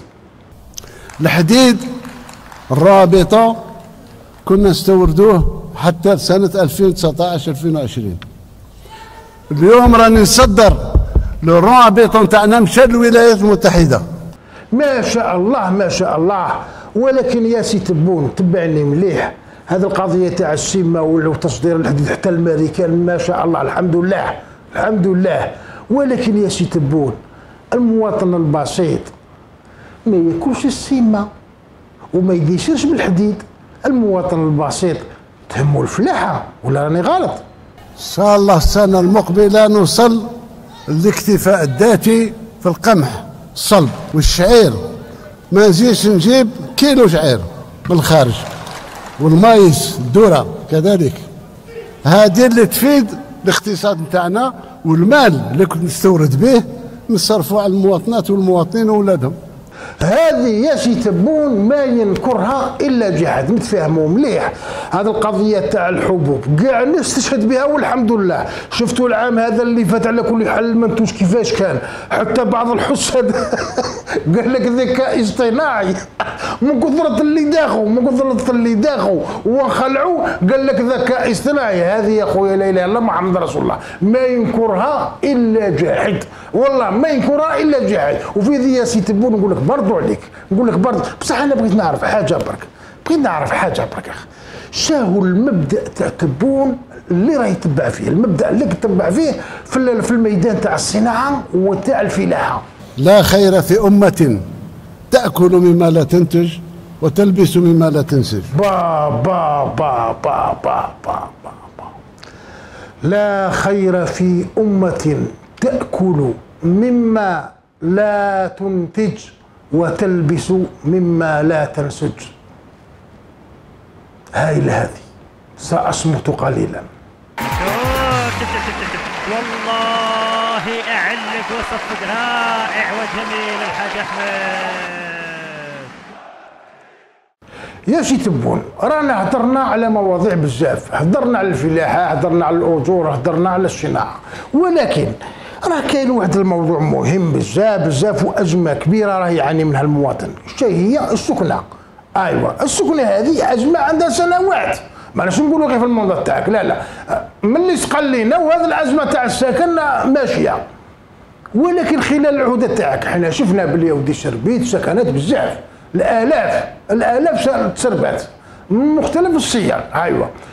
الحديد الرابطة كنا نستوردوه حتى سنة ألفين وتسعطاش ألفين وعشرين. اليوم راني نصدر الرابطة نتاعنا مشى للولايات المتحدة. ما شاء الله ما شاء الله. ولكن يا سي تبون تبعني مليح، هذه القضية تاع السمة وتصدير الحديد حتى الامريكان ما شاء الله الحمد لله الحمد لله. ولكن يا سي تبون المواطن البسيط ما ياكلش السمة وما يديشرش بالحديد. المواطن البسيط تهمه الفلاحة، ولا راني غلط؟ ان شاء الله السنة المقبلة نوصل للاكتفاء الذاتي في القمح الصلب والشعير، ما نزيدش نجيب كيلو شعير من الخارج، والمايس الذرة كذلك. هذه اللي تفيد الاقتصاد نتاعنا، والمال اللي كنت نستورد به نصرفوا على المواطنات والمواطنين واولادهم. هذه يا سي تبون ما ينكرها الا جهاد، نتفاهموا مليح. هذه القضيه تاع الحبوب كاع الناس تشهد بها والحمد لله. شفتوا العام هذا اللي فات على كل حال المنتوج كيفاش كان، حتى بعض الحساد قال لك ذكاء اصطناعي من كثرة اللي داخوا من كثرة اللي داخوا وخلعوا قال لك ذكاء اصطناعي. هذه يا خويا لا اله الا الله محمد رسول الله، ما ينكرها الا جاحد، والله ما ينكرها الا جاحد. وفي ذي يا سي تبون نقول لك برضو عليك، نقول لك برضو بصح انا بغيت نعرف حاجه برك، بغيت نعرف حاجه برك اخي. شاهو المبدا تاع تبون اللي راه يتبع فيه، المبدا اللي يتبع فيه في في الميدان تاع الصناعه وتاع الفلاحه؟ لا خير في امه تاكل مما لا تنتج وتلبس مما لا تنسج. با با با با با با با. لا خير في امه تاكل مما لا تنتج وتلبس مما لا تنسج. هاي هذه سأصمت قليلا. والله أعلق وصفق رائع وجميل الحاج أحمد. يا سي تبون رانا هضرنا على مواضيع بزاف، هضرنا على الفلاحة، هضرنا على الأجور، هضرنا على الصناعة، ولكن راه كاين واحد الموضوع مهم بزاف بزاف وأزمة كبيرة راه يعاني منها المواطن. شنو هي؟ السكنة. ايوا السكنة هذه أزمة عندها سنوات، ماناش نقولوا غير في المنظر تاعك، لا لا، ملي سقل لينا وهذه الأزمة تاع السكن ماشية. ولكن خلال العهدة تاعك حنا شفنا بلي ودي سربيت سكنات بزاف، الآلاف الآلاف تسربات من مختلف الصيغ. ايوا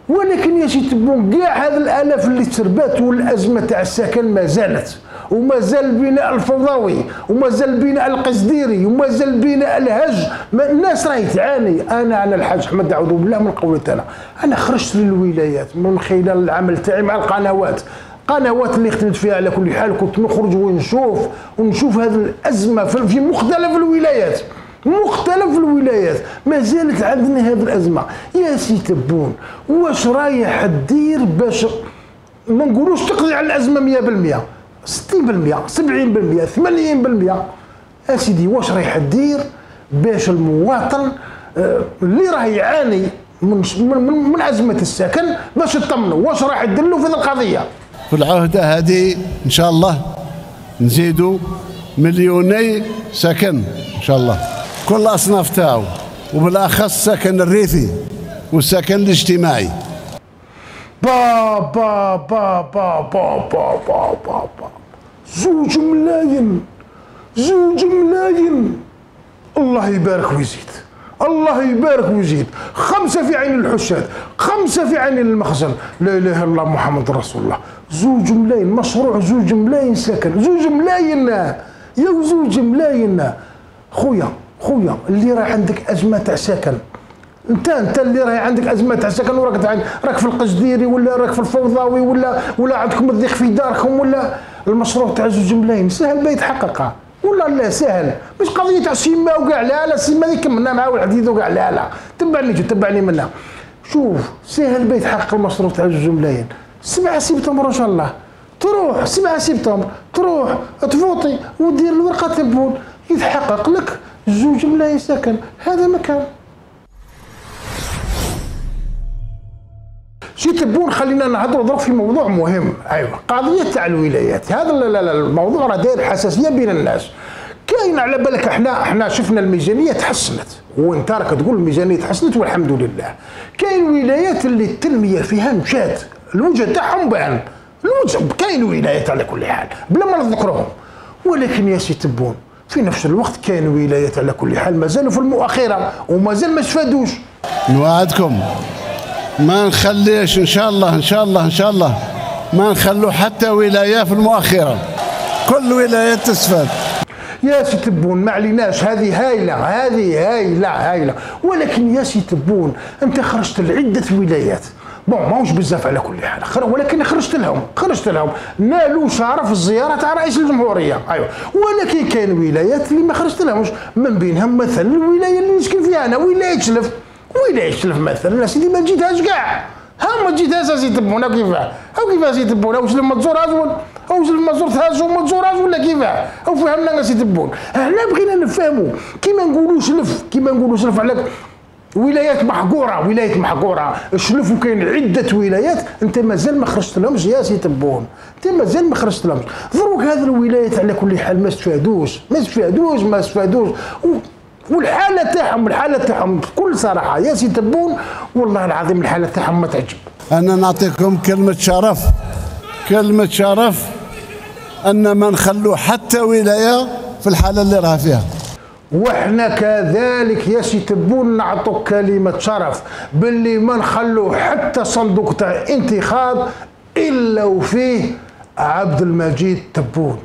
ولكن يا سي تبون كاع هذه الالاف اللي تربات والازمه تاع السكن ما زالت، وما زال البناء الفوضوي، وما زال البناء القصديري، وما زال البناء الهج، الناس راهي تعاني. انا انا الحاج احمد اعوذ بالله من قولتي انا، انا خرجت للولايات من خلال العمل تاعي مع القنوات، قنوات اللي خدمت فيها على كل حال، كنت نخرج ونشوف ونشوف هذه الازمه في مختلف الولايات، مختلف الولايات ما زالت عندنا هذه الازمه. يا سي تبون واش رايح دير باش ما نقولوش تقضي على الازمه مية بالمية، ستين بالمية، سبعين بالمية، ثمانين بالمية؟ اسيدي واش رايح دير باش المواطن اللي راه يعاني من من, من ازمه السكن باش يطمنوا؟ واش راح دير له في هذه القضيه؟ في العهده هذه ان شاء الله نزيدوا مليوني سكن ان شاء الله، كل الاصناف تاعو، وبالاخص السكن الريفي والسكن الاجتماعي. با با با با با با با با با زوج ملايين، زوج ملايين، الله يبارك ويزيد، الله يبارك ويزيد. خمسة في عين الحشاد، خمسة في عين المخزن، لا إله إلا الله محمد رسول الله. زوج ملايين مشروع، زوج ملايين سكن، زوج ملايين يا زوج ملايين. خويا خويا اللي راه عندك أزمة تاع سكن، انت انت اللي راهي عندك ازمه تاع سكن وراك راك في القصديري ولا راك في الفوضوي ولا ولا عندكم الضيق في داركم، ولا المشروع تاع زوج ملايين سهل با يتحقق ولا لا سهل؟ مش قضيه تاع سيما وكاع، لا لا سيما هذيك كملنا معاه والحديد وكاع، لا لا تبعني تبعني منها. شوف سهل با يتحقق المشروع تاع زوج ملايين. سبعة سبتمبر ان شاء الله تروح، سبعة سبتمبر تروح تفوطي ودير الورقه تبون يتحقق لك زوج ملايين سكن. هذا مكان سي تبون. خلينا نهضروا درك في موضوع مهم، ايوا قضيه تاع الولايات. هذا الموضوع راه داير حساسيه بين الناس. كاين على بالك احنا احنا شفنا الميزانيه تحسنت، وانت راك تقول الميزانيه تحسنت والحمد لله. كاين ولايات اللي التنميه فيها مشات، الوجه تاعهم بان، الوجه كاين ولايات على كل حال بلا ما نذكرهم. ولكن يا سي تبون في نفس الوقت كاين ولايات على كل حال مازالوا في المؤخره ومازال ما استفادوش. نوعدكم ما نخليش ان شاء الله ان شاء الله ان شاء الله ما نخلو حتى ولايه في المؤخره، كل ولايه تستفاد. يا سي تبون ما عليناش، هذه هايله، هذه هايله هايله. ولكن يا سي تبون انت خرجت لعده ولايات، بون ماهوش بزاف على كل حال، ولكن خرجت لهم خرجت لهم نالوا شرف الزياره تاع رئيس الجمهوريه، ايوا. ولكن كاين ولايات اللي ما خرجت لهمش، من بينهم مثلا الولايه اللي نسكن فيها انا، ولايه شلف. ولاية شلف مثلا سيدي ما جيتهاش كاع، ها ما جيتهاش سي تبون كيفاه؟ او كيفاه سي تبون؟ او شلف ما تزورهاش او شلف ما زرتهاش وما تزورهاش ولا كيفاه؟ او فهمنا سي تبون. احنا بغينا نفهموا كيما نقولوا شلف، كيما نقولوا شلف على ولايات محقوره، ولايه محقوره شلف، وكاين عده ولايات انت مازال ما خرجت لهمش يا سي تبون، انت مازال ما خرجت لهمش. دروك هذه الولايات على كل حال ما استفادوش ما استفادوش ما استفادوش والحاله تاعهم الحاله تاعهم بكل صراحه يا سي تبون والله العظيم الحاله تاعهم ما تعجب. انا نعطيكم كلمه شرف، كلمه شرف ان ما نخلو حتى ولايه في الحاله اللي راها فيها. واحنا كذلك يا سي تبون نعطوك كلمه شرف باللي ما نخلو حتى صندوق تاع انتخاب الا وفيه عبد المجيد تبون.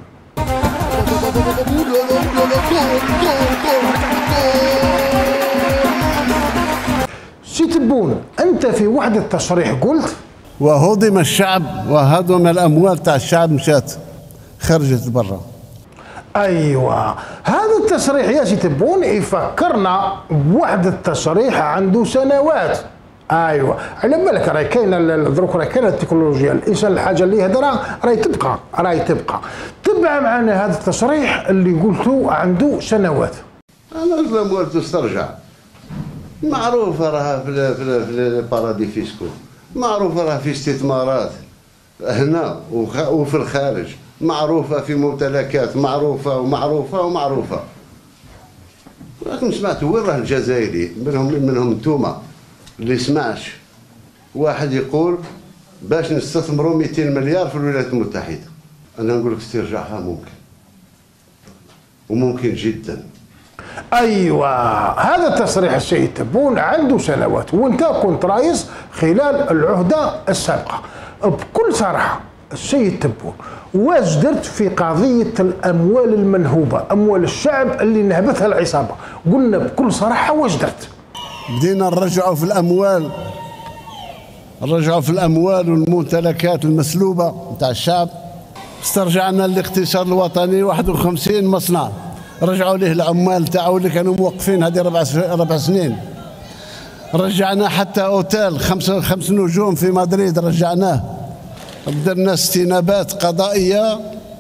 سي تبون انت في وحده التصريح قلت وهضم الشعب وهضم الاموال تاع الشعب مشات خرجت برا. ايوه هذا التصريح يا سي تبون يفكرنا بوحده التصريح عنده سنوات. ايوه على بالك راهي كاينه دروك راهي كاينه التكنولوجيا، الانسان الحاجه اللي يهدرها راهي تبقى راهي تبقى. تبع معنا هذا التصريح اللي قلته عنده سنوات. انا الاموال تسترجع معروفه راها في في البارادي فيسكو، معروفه راها في استثمارات هنا وفي الخارج، معروفه في ممتلكات معروفه ومعروفه ومعروفه. ولكن سمعت وين راه الجزائري منهم منهم انتوما اللي سمعش واحد يقول باش نستثمروا مئتين مليار في الولايات المتحده. انا نقول لك استرجاعها ممكن وممكن جدا. ايوه، هذا تصريح السيد تبون عنده سنوات، وانت كنت رئيس خلال العهده السابقه. بكل صراحه السيد تبون، واش درت في قضيه الاموال المنهوبه، اموال الشعب اللي نهبتها العصابه؟ قلنا بكل صراحه واش درت؟ بدينا نرجعوا في الاموال، نرجعوا في الاموال والممتلكات المسلوبه نتاع الشعب. استرجعنا الاقتصاد الوطني واحد وخمسين مصنع، رجعوا ليه العمال تاعو اللي كانوا موقفين هذه ربع ربع سنين. رجعنا حتى اوتيل خمس خمس نجوم في مدريد، رجعناه. درنا استنابات قضائيه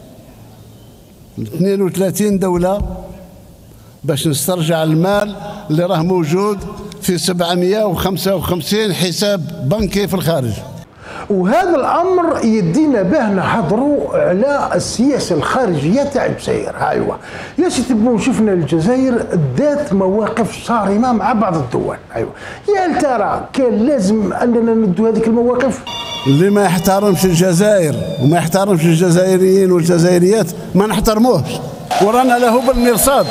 اثنين وثلاثين دوله باش نسترجع المال اللي راه موجود في سبعمئة وخمسة وخمسين حساب بنكي في الخارج. وهذا الامر يدينا به نحضروا على السياسه الخارجيه تاع الجزائر. ايوه يا سي تبون، شفنا الجزائر ذات مواقف صارمه مع بعض الدول. ايوه يا هل ترى كان لازم اننا ندوا هذيك المواقف؟ اللي ما يحترمش الجزائر وما يحترمش الجزائريين والجزائريات ما نحترموهش، ورانا له بالمرصاد.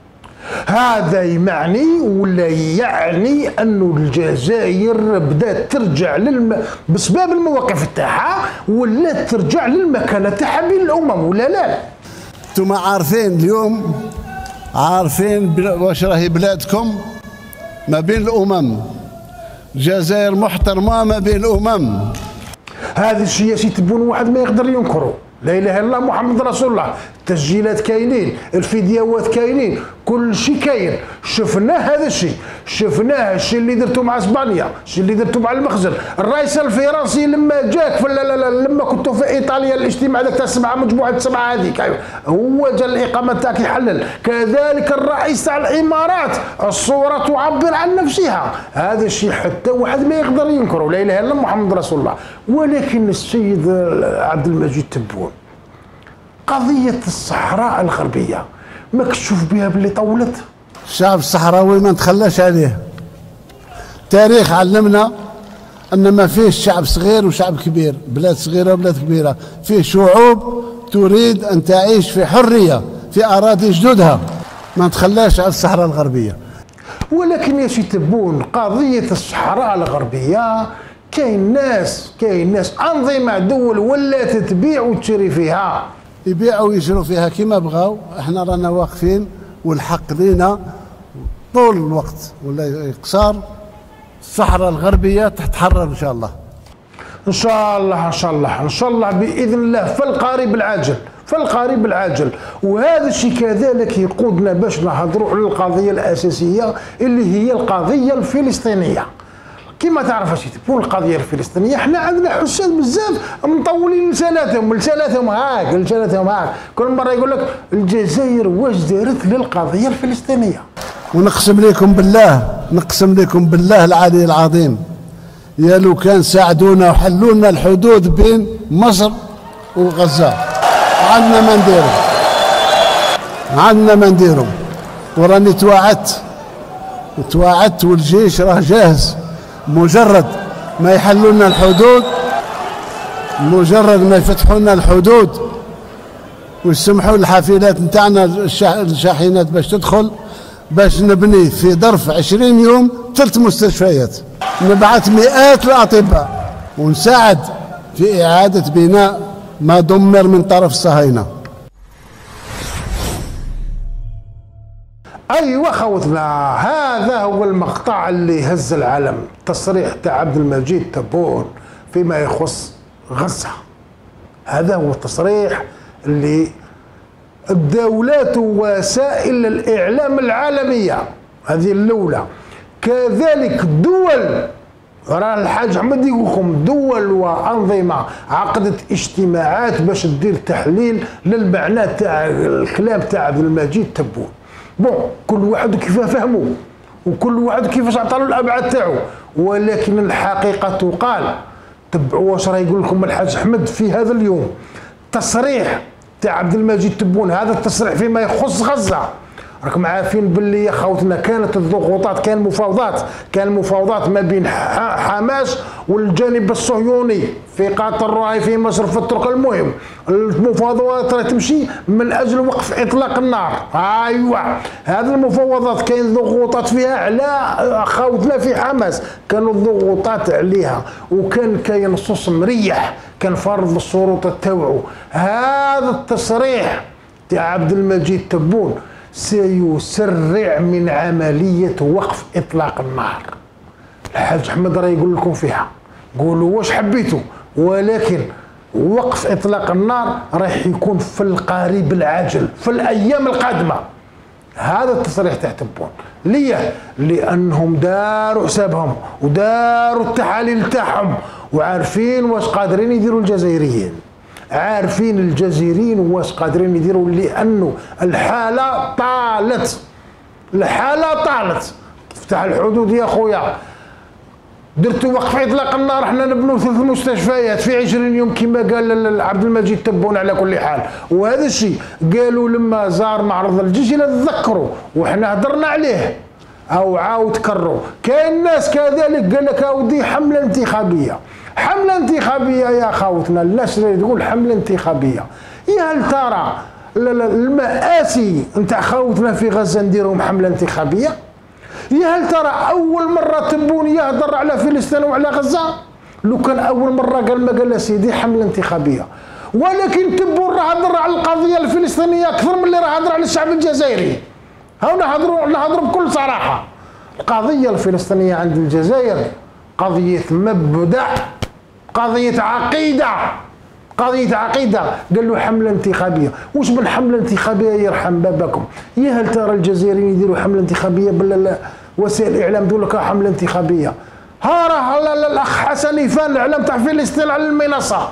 هذا يمعني ولا يعني انه الجزائر بدات ترجع للم... بسبب المواقف تاعها، ولا ترجع للمكانه تاعها بين الامم، ولا لا؟ انتم عارفين اليوم، عارفين واش راهي بلادكم ما بين الامم. الجزائر محترمه ما بين الامم. هذا الشيء يا سي تبون واحد ما يقدر ينكره. لا اله الا الله محمد رسول الله. التسجيلات كاينين، الفيديوهات كاينين، كل شيء كاين. شفناه هذا الشيء، شفناه الشيء اللي درتو مع اسبانيا، الشيء اللي درتو مع المخزن. الرئيس الفرنسي لما جاك لا لا لا لما كنتوا في ايطاليا الاجتماع ذاك تاع السبعه، مجموعه السبعه هذيك، ايوه هو جا الاقامه تاعك يحلل. كذلك الرئيس تاع الامارات، الصوره تعبر عن نفسها. هذا الشيء حتى واحد ما يقدر ينكره، لا اله الا الله محمد رسول الله. ولكن السيد عبد المجيد تبون، قضية الصحراء الغربية ما كتشوف بها باللي طولت؟ الشعب الصحراوي ما نتخلاش عليه. التاريخ علمنا ان ما فيش شعب صغير وشعب كبير، بلاد صغيرة وبلاد كبيرة، فيه شعوب تريد ان تعيش في حرية في اراضي جدودها. ما نتخلاش على الصحراء الغربية. ولكن يا سي تبون، قضية الصحراء الغربية كاين ناس كاين ناس انظمة دول ولات تبيع وتشري فيها، يبيعوا ويشروا فيها كما بغاو. احنا رانا واقفين والحق لينا طول الوقت ولا قصار. الصحراء الغربيه تتحرر ان شاء الله. ان شاء الله ان شاء الله ان شاء الله باذن الله في القريب العاجل، في القريب العاجل. وهذا الشيء كذلك يقودنا باش نهضروا على القضيه الاساسيه اللي هي القضيه الفلسطينيه. كما تعرف سي تبون القضيه الفلسطينيه، احنا عندنا حساد بزاف مطولين لساناتهم لساناتهم هاك لساناتهم هاك، كل مره يقول لك الجزائر واش دارت للقضيه الفلسطينيه. ونقسم لكم بالله، نقسم لكم بالله العلي العظيم، يا لو كان ساعدونا وحلوا لنا الحدود بين مصر وغزه، عندنا ما نديروا، عندنا ما نديروا. وراني توعدت وتوعدت والجيش راه جاهز. مجرد ما يحلوا لنا الحدود، مجرد ما يفتحوا لنا الحدود ويسمحوا الحافلات نتاعنا الشاحنات باش تدخل، باش نبني في ظرف عشرين يوم ثلاث مستشفيات، نبعث مئات الاطباء ونساعد في اعاده بناء ما دمر من طرف الصهاينه. ايوه خوتنا، هذا هو المقطع اللي هز العالم، تصريح تاع عبد المجيد تبون فيما يخص غزه. هذا هو التصريح اللي الدولات ووسائل الاعلام العالميه هذه الاولى، كذلك الدول، راه الحاج احمد يقول لكم دول وانظمه عقدت اجتماعات باش دير تحليل للمعنى تاع الكلام تاع عبد المجيد تبون. بون كل واحد كيف فهمه وكل واحد كيفاش عطالو الابعاد تاعو، ولكن الحقيقه تقال. تبعوا واش راه يقول لكم الحاج احمد في هذا اليوم. تصريح تاع عبد المجيد تبون، هذا التصريح فيما يخص غزه، راكم عارفين باللي يا خوتنا كانت الضغوطات، كان مفاوضات كان مفاوضات ما بين حماس والجانب الصهيوني في قطر راهي في مصر في الترك. المهم المفاوضات راه تمشي من اجل وقف اطلاق النار. ايوا هذه المفاوضات كاين ضغوطات فيها على خوتنا في حماس، كانوا الضغوطات عليها وكان كاين نصوص مريح كان فرض الشروط تاوعو. هذا التصريح تاع عبد المجيد تبون سيسرع من عملية وقف إطلاق النار. الحاج أحمد راه يقول لكم فيها، قولوا واش حبيتوا، ولكن وقف إطلاق النار راح يكون في القريب العاجل في الأيام القادمة. هذا التصريح تاع تبون ليه؟ لأنهم داروا حسابهم وداروا التحاليل تاعهم وعارفين واش قادرين يديروا الجزائريين، عارفين الجزائريين واش قادرين يديروا، لانه الحاله طالت الحاله طالت. افتح الحدود يا خويا، درتوا وقف اطلاق النار، احنا نبنوا ثلاث مستشفيات في عشرين يوم كما قال عبد المجيد تبون. على كل حال وهذا الشيء قالوا لما زار معرض الجيش الا تذكروا وحنا هضرنا عليه او عاود كرروا. كاين ناس كذلك قال لك اودي حمله انتخابيه، حمله انتخابيه يا خاوتنا. الناس تقول حمله انتخابيه، يا هل ترى المآسي نتاع خاوتنا في غزه نديرهم حمله انتخابيه؟ يا هل ترى اول مره تبون يهضر على فلسطين وعلى غزه؟ لو كان اول مره قال ما قال سيدي حمله انتخابيه، ولكن تبون راه هضر على القضيه الفلسطينيه اكثر من اللي راه هضر على الشعب الجزائري. ها نهضروا نهضروا بكل صراحه، القضيه الفلسطينيه عند الجزائر قضيه مبدأ، قضيه عقيده، قضيه عقيده. قال له حمله انتخابيه، واش من حمله انتخابيه يرحم بابكم؟ يا هل ترى الجزائريين يديروا حمله انتخابيه بلا وسائل الاعلام تقول لك حمله انتخابيه؟ ها راه الاخ حسن يفان الاعلام تاع فلسطين على المنصه.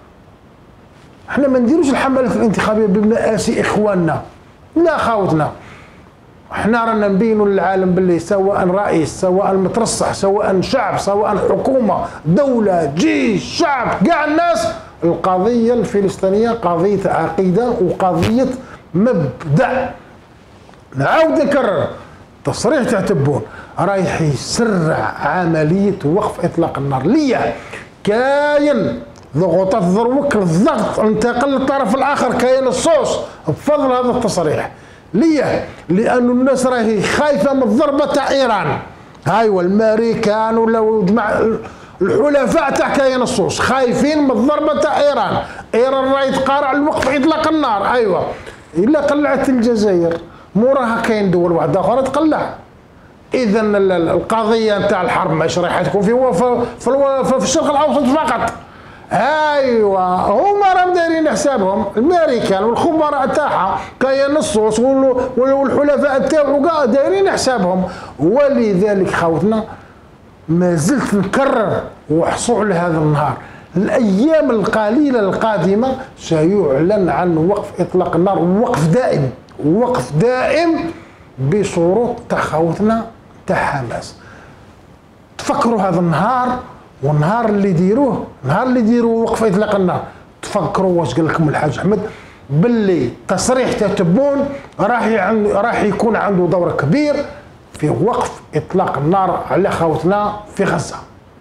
احنا ما نديروش الحملات الانتخابيه بمآسي اخواننا، لا خاوتنا. احنا رانا نبينوا للعالم باللي سواء رئيس سواء مترشح سواء شعب سواء حكومه دوله جيش شعب كاع الناس، القضيه الفلسطينيه قضيه عقيده وقضيه مبدأ. نعاود نكرر، تصريح تاع تبون رايح يسرع عمليه وقف اطلاق النار. ليه؟ كاين ضغوطات ذروك الضغط انتقل للطرف الاخر، كاين الصوص بفضل هذا التصريح. ليه؟ لأن الناس راهي خايفة من الضربة تاع إيران. ايوا الامريكان ولا جماعة الحلفاء تاع كاين الصوص خايفين من الضربة تاع إيران. إيران راهي تقارع الوقف إطلاق النار. ايوا إلا قلعت الجزائر موراها كاين دول واحدة أخرى تقلع. إذا القضية نتاع الحرب ماشي رايحة تكون في في, في الشرق الأوسط فقط. ايوا هما راهم دايرين حسابهم، الامريكان والخبراء تاعها كاين الصوص والحلفاء تاعو كاع دايرين حسابهم. ولذلك خاوتنا ما زلت نكرر واحصوا على هذا النهار، الايام القليله القادمه سيعلن عن وقف اطلاق النار، وقف دائم وقف دائم بشروط تاع خاوتنا تاع حماس. تفكروا هذا النهار والنهار اللي يديروه، نهار اللي يديروا وقف اطلاق النار، تفكروا واش قال لكم الحاج احمد باللي تصريح تاع تبون راح راح يكون عنده دور كبير في وقف اطلاق النار على خوتنا في غزه.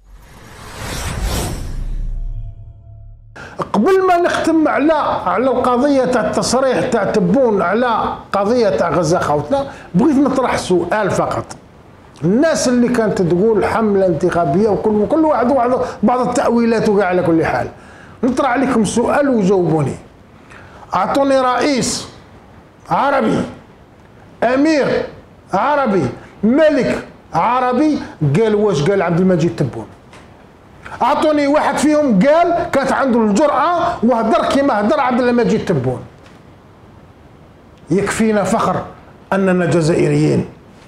قبل ما نختم على على القضيه تاع التصريح تاع تبون على قضيه تاع غزه خوتنا، بغيت نطرح سؤال فقط. الناس اللي كانت تقول حمله انتخابيه وكل كل واحد واحد بعض التاويلات وكاع، على كل حال نطرح عليكم سؤال وجاوبوني. اعطوني رئيس عربي، امير عربي، ملك عربي قال واش قال عبد المجيد تبون. اعطوني واحد فيهم قال كانت عنده الجرأه وهدر كما هدر عبد المجيد تبون. يكفينا فخر اننا جزائريين.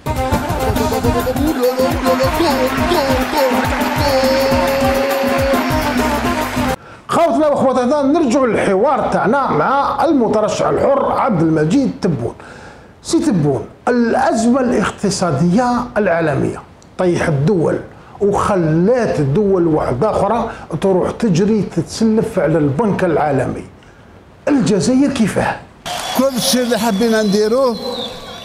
خوتنا واخواتنا نرجعوا للحوار تاعنا مع المترشح الحر عبد المجيد تبون. سي تبون، الازمه الاقتصاديه العالميه طيح الدول وخلات دول واحده اخرى تروح تجري تتسلف على البنك العالمي. الجزائر كيفاه؟ كل شيء اللي حبينا نديروه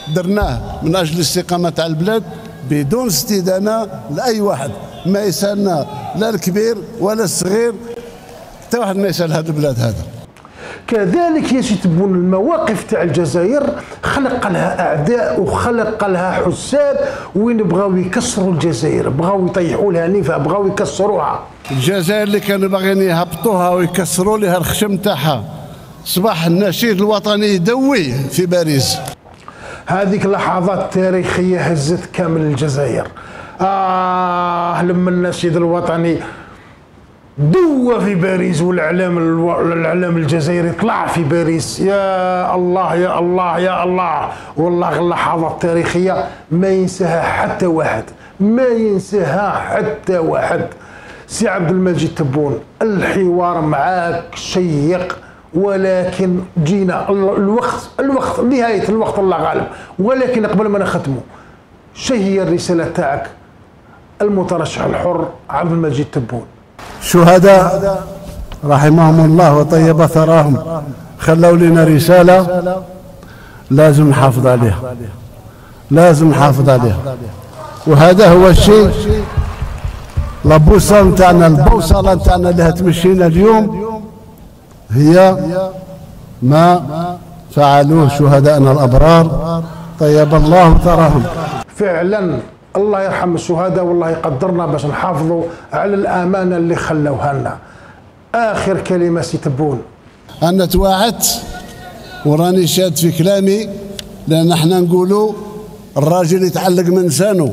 درناه من اجل الاستقامه تاع البلاد بدون استدانه لاي واحد، ما يسالنا لا الكبير ولا الصغير، حتى واحد ما يسال هذا البلاد هذا. كذلك يا سي تبون المواقف تاع الجزائر خلق لها اعداء وخلق لها حساد وين بغاو يكسروا الجزائر، بغاو يطيحوا لها نيفها، بغاو يكسروها. الجزائر اللي كانوا باغيين يهبطوها ويكسروا لها الخشم تاعها، صباح النشيد الوطني يدوي في باريس. هذيك لحظات تاريخيه هزت كامل الجزائر. آه لما النشيد الوطني دوى في باريس والاعلام الاعلام الجزائري طلع في باريس، يا الله يا الله يا الله، والله اللحظات التاريخيه ما ينساها حتى واحد، ما ينساها حتى واحد. سي عبد المجيد تبون الحوار معاك شيق، ولكن جينا الوقت الوقت نهايه الوقت الله غالب، ولكن قبل ما نختموا شنو هي الرساله تاعك المترشح الحر عبد المجيد تبون؟ شهداء رحمهم الله وطيب ثراهم خلوا لنا رسالة لازم نحافظ عليها، لازم نحافظ عليها، وهذا هو الشيء البوصلة نتاعنا، البوصلة نتاعنا اللي هتمشينا اليوم هي ما فعلوه شهدائنا الأبرار طيب الله ثراهم. فعلا الله يرحم الشهداء والله يقدرنا باش نحافظوا على الامانه اللي خلوها لنا. اخر كلمه سي تبون. انا توعدت وراني شاد في كلامي، لان احنا نقولوا الراجل يتعلق من لسانه.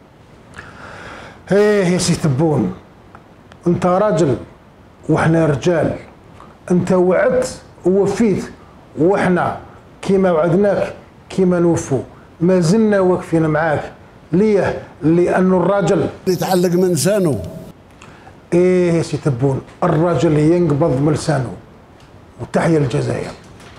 ايه يا سي تبون، انت راجل واحنا رجال، انت وعدت ووفيت، واحنا كيما وعدناك كيما نوفوا، ما زلنا واقفين معاك. ليه؟ لأنه الراجل يتعلق من لسانه. إيه يا سي تبون، الراجل ينقبض من لسانه. وتحيا الجزائر.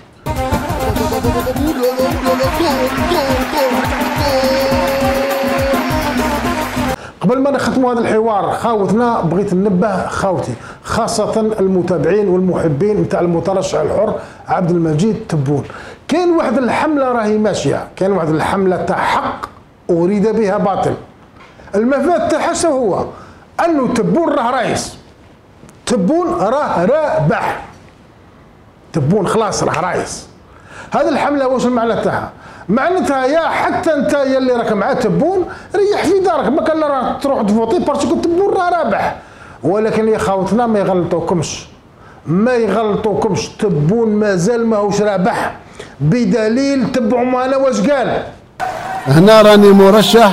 قبل ما نختموا هذا الحوار خاوتنا بغيت ننبه خاوتي خاصة المتابعين والمحبين نتاع المترشح الحر عبد المجيد تبون. كاين واحد الحملة راهي ماشية، كاين واحد الحملة تاع حق أريد بها باطل. المفاد تاعها شنو هو؟ أنه تبون راه رايس، تبون راه رابح، تبون خلاص راه رايس. هذه الحملة واش المعنى تاعها؟ معناتها يا حتى انت يا اللي راك مع تبون ريح في دارك، ما كان راه تروح تفوتي باسكو تبون راه رابح. ولكن يا خاوتنا ما يغلطوكمش، ما يغلطوكمش، تبون مازال ماهوش رابح، بدليل تبعوا معنا واش قال. هنا راني مرشح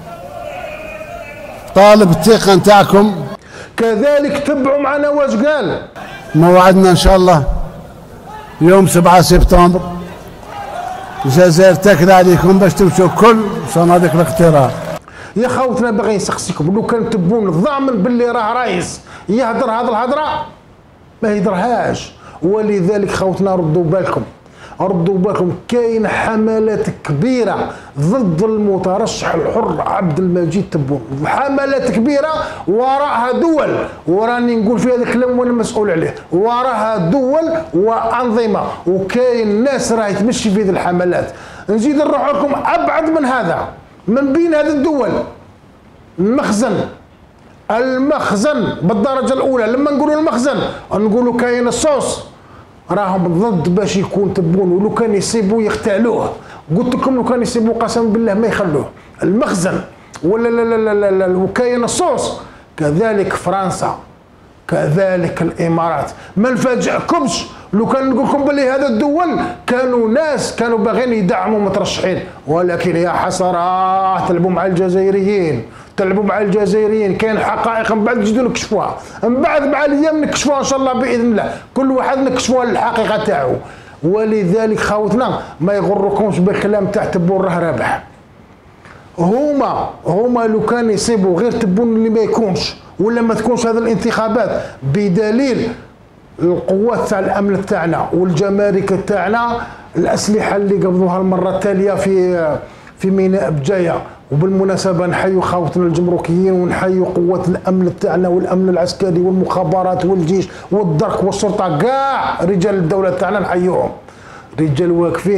طالب الثقة نتاعكم، كذلك تبعوا معنا واش قال. موعدنا ان شاء الله يوم سبعة سبتمبر، الجزائر تاكل عليكم باش تمشوا كل صناديق الاقتراع. يا خوتنا باغي نسقسيكم، لو كان تبون ضامن باللي راه رايس يهدر هذه الهضره ما يهدرهاش. ولذلك خوتنا ردوا بالكم، ردوا بالكم، كاين حملات كبيره ضد المترشح الحر عبد المجيد تبون، حملات كبيره وراءها دول، وراني نقول في هذا الكلام وانا مسؤول عليه، وراءها دول وانظمه، وكاين ناس راهي تمشي في هذه الحملات. نزيد نروح لكم ابعد من هذا، من بين هذه الدول المخزن، المخزن بالدرجه الاولى. لما نقولوا المخزن نقولوا كاين الصوص، راهم ضد باش يكون تبون، ولو كان يصيبوا يختالوه. قلت لكم لو كان يصيبوا قسما بالله ما يخلوه. المخزن ولا لا لا لا لا, لا وكاين الصوص، كذلك فرنسا، كذلك الامارات. ما نفاجئكمش لو كان نقول لكم بلي هذا الدول كانوا ناس كانوا باغيين يدعموا مترشحين، ولكن يا حسرات تلعبوا مع الجزائريين، تلعبوا مع الجزائريين. كاين حقائق من بعد نجدوا نكشفوها، من بعد مع الايام نكشفوها ان شاء الله باذن الله، كل واحد نكشفوها الحقيقه تاعو. ولذلك خاوتنا ما يغركمش بالكلام تاع تبون راه رابح. هما هما لو كان يصيبوا غير تبون اللي ما يكونش ولا ما تكونش هذه الانتخابات، بدليل القوات تاع الامن تاعنا والجمارك تاعنا، الاسلحه اللي قبضوها المره التاليه في في ميناء بجايه. وبالمناسبه نحيوا خاوتنا الجمركيين ونحيوا قوات الامن تاعنا والامن العسكري والمخابرات والجيش والدرك والشرطه، كاع رجال الدوله تاعنا نحيوهم، رجال واقفين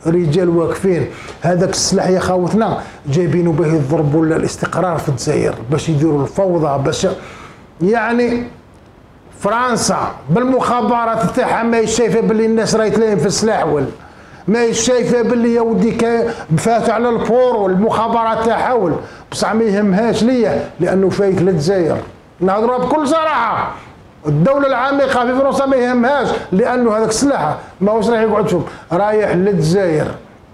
رجال واقفين. هذاك السلاح يا خاوتنا جايبينه به يضربوا الاستقرار في الجزائر، باش يديروا الفوضى، باش يعني فرنسا بالمخابرات تاعها ما شايفه باللي الناس راهي تلاهم في السلاح، ولا ما شايفه باللي يا ودي فات على البور والمخابرات تاعها، بصح ما يهمهاش ليا لانه فايت للجزائر. نهضروا بكل صراحه، الدوله العميقه في فرنسا ما يهمهاش لانه هذاك السلاح ماهوش رايح يقعد شوف رايح للجزائر.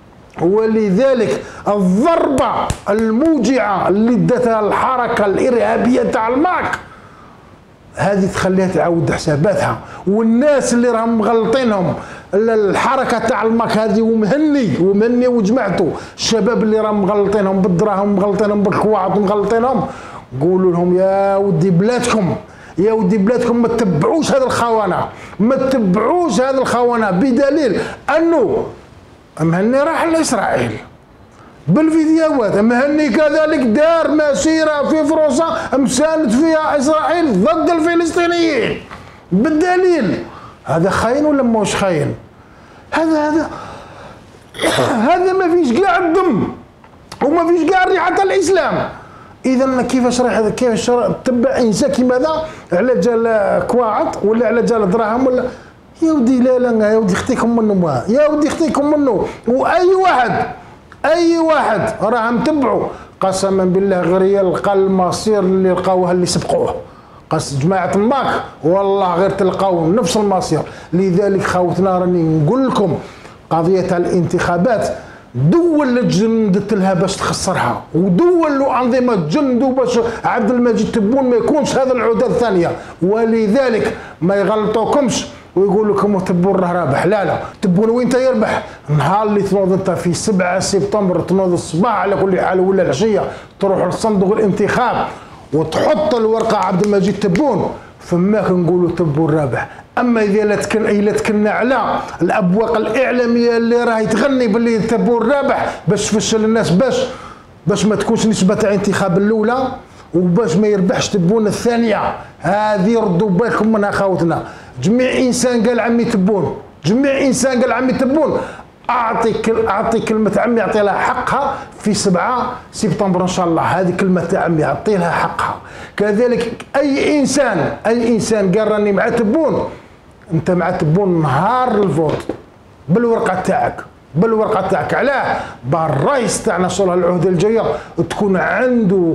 ولذلك الضربه الموجعه اللي داتها الحركه الارهابيه تاع الماك هذه تخليها تعاود حساباتها، والناس اللي راهم مغلطينهم الحركه تاع الماك هذه ومهني ومهني وجماعته الشباب اللي راهم مغلطينهم بالدراهم مغلطينهم بالكواعط مغلطينهم، قولوا لهم يا ودي بلادكم يا ودي بلادكم ما تتبعوش هذا الخونه، ما تتبعوش هذا الخونه، بدليل انه مهني راح لاسرائيل بالفيديوهات، مهني كذلك دار مسيره في فرنسا مساند فيها اسرائيل ضد الفلسطينيين بالدليل. هذا خاين ولا ماهوش خاين؟ هذا هذا هذا ما فيش كاع الدم وما فيش كاع ريحه الاسلام. اذا كيفاش راح كيفاش تبع انسان كيما هذا على جال كواعط ولا على جال دراهم ولا يا ودي لا لا يا ودي خطيكم منه، يا ودي خطيكم منه. واي واحد اي واحد راه متبعوا قسما بالله غير يلقى المصير اللي لقاوها اللي سبقوه، قص جماعه الماك والله غير تلقاو نفس المصير. لذلك خاوتنا راني نقول لكم قضيه الانتخابات دول الجند لها باش تخسرها، ودول له انظمه جندوا باش عبد المجيد تبون ما يكونش هذا العوده الثانيه. ولذلك ما يغلطوكمش ويقول لكم تبون راه رابح، لا لا تبون وين يربح؟ نهار اللي تنوض انت في سبعة سبتمبر تنوض الصباح على كل حال ولا العشيه تروح لصندوق الانتخاب وتحط الورقه عبد المجيد تبون فماك نقولوا تبون رابح. اما اذا لا تكن الا تكلنا على الابواق الاعلاميه اللي راهي تغني باللي تبون رابح باش تفشل الناس باش باش ما تكونش نسبه تاع الانتخاب الاولى وباش ما يربحش تبون الثانيه، هذه ردوا بالكم منها خاوتنا. جميع انسان قال عمي تبون، جميع انسان قال عمي تبون اعطي اعطي كلمه عمي اعطي لها حقها في سبعة سبتمبر ان شاء الله، هذه كلمه عمي اعطي لها حقها. كذلك اي انسان اي انسان قال راني مع تبون، انت مع تبون نهار الفوت بالورقه تاعك بالورقه تاعك. علاه؟ بالرئيس تاعنا ان شاء الله العهده الجايه تكون عنده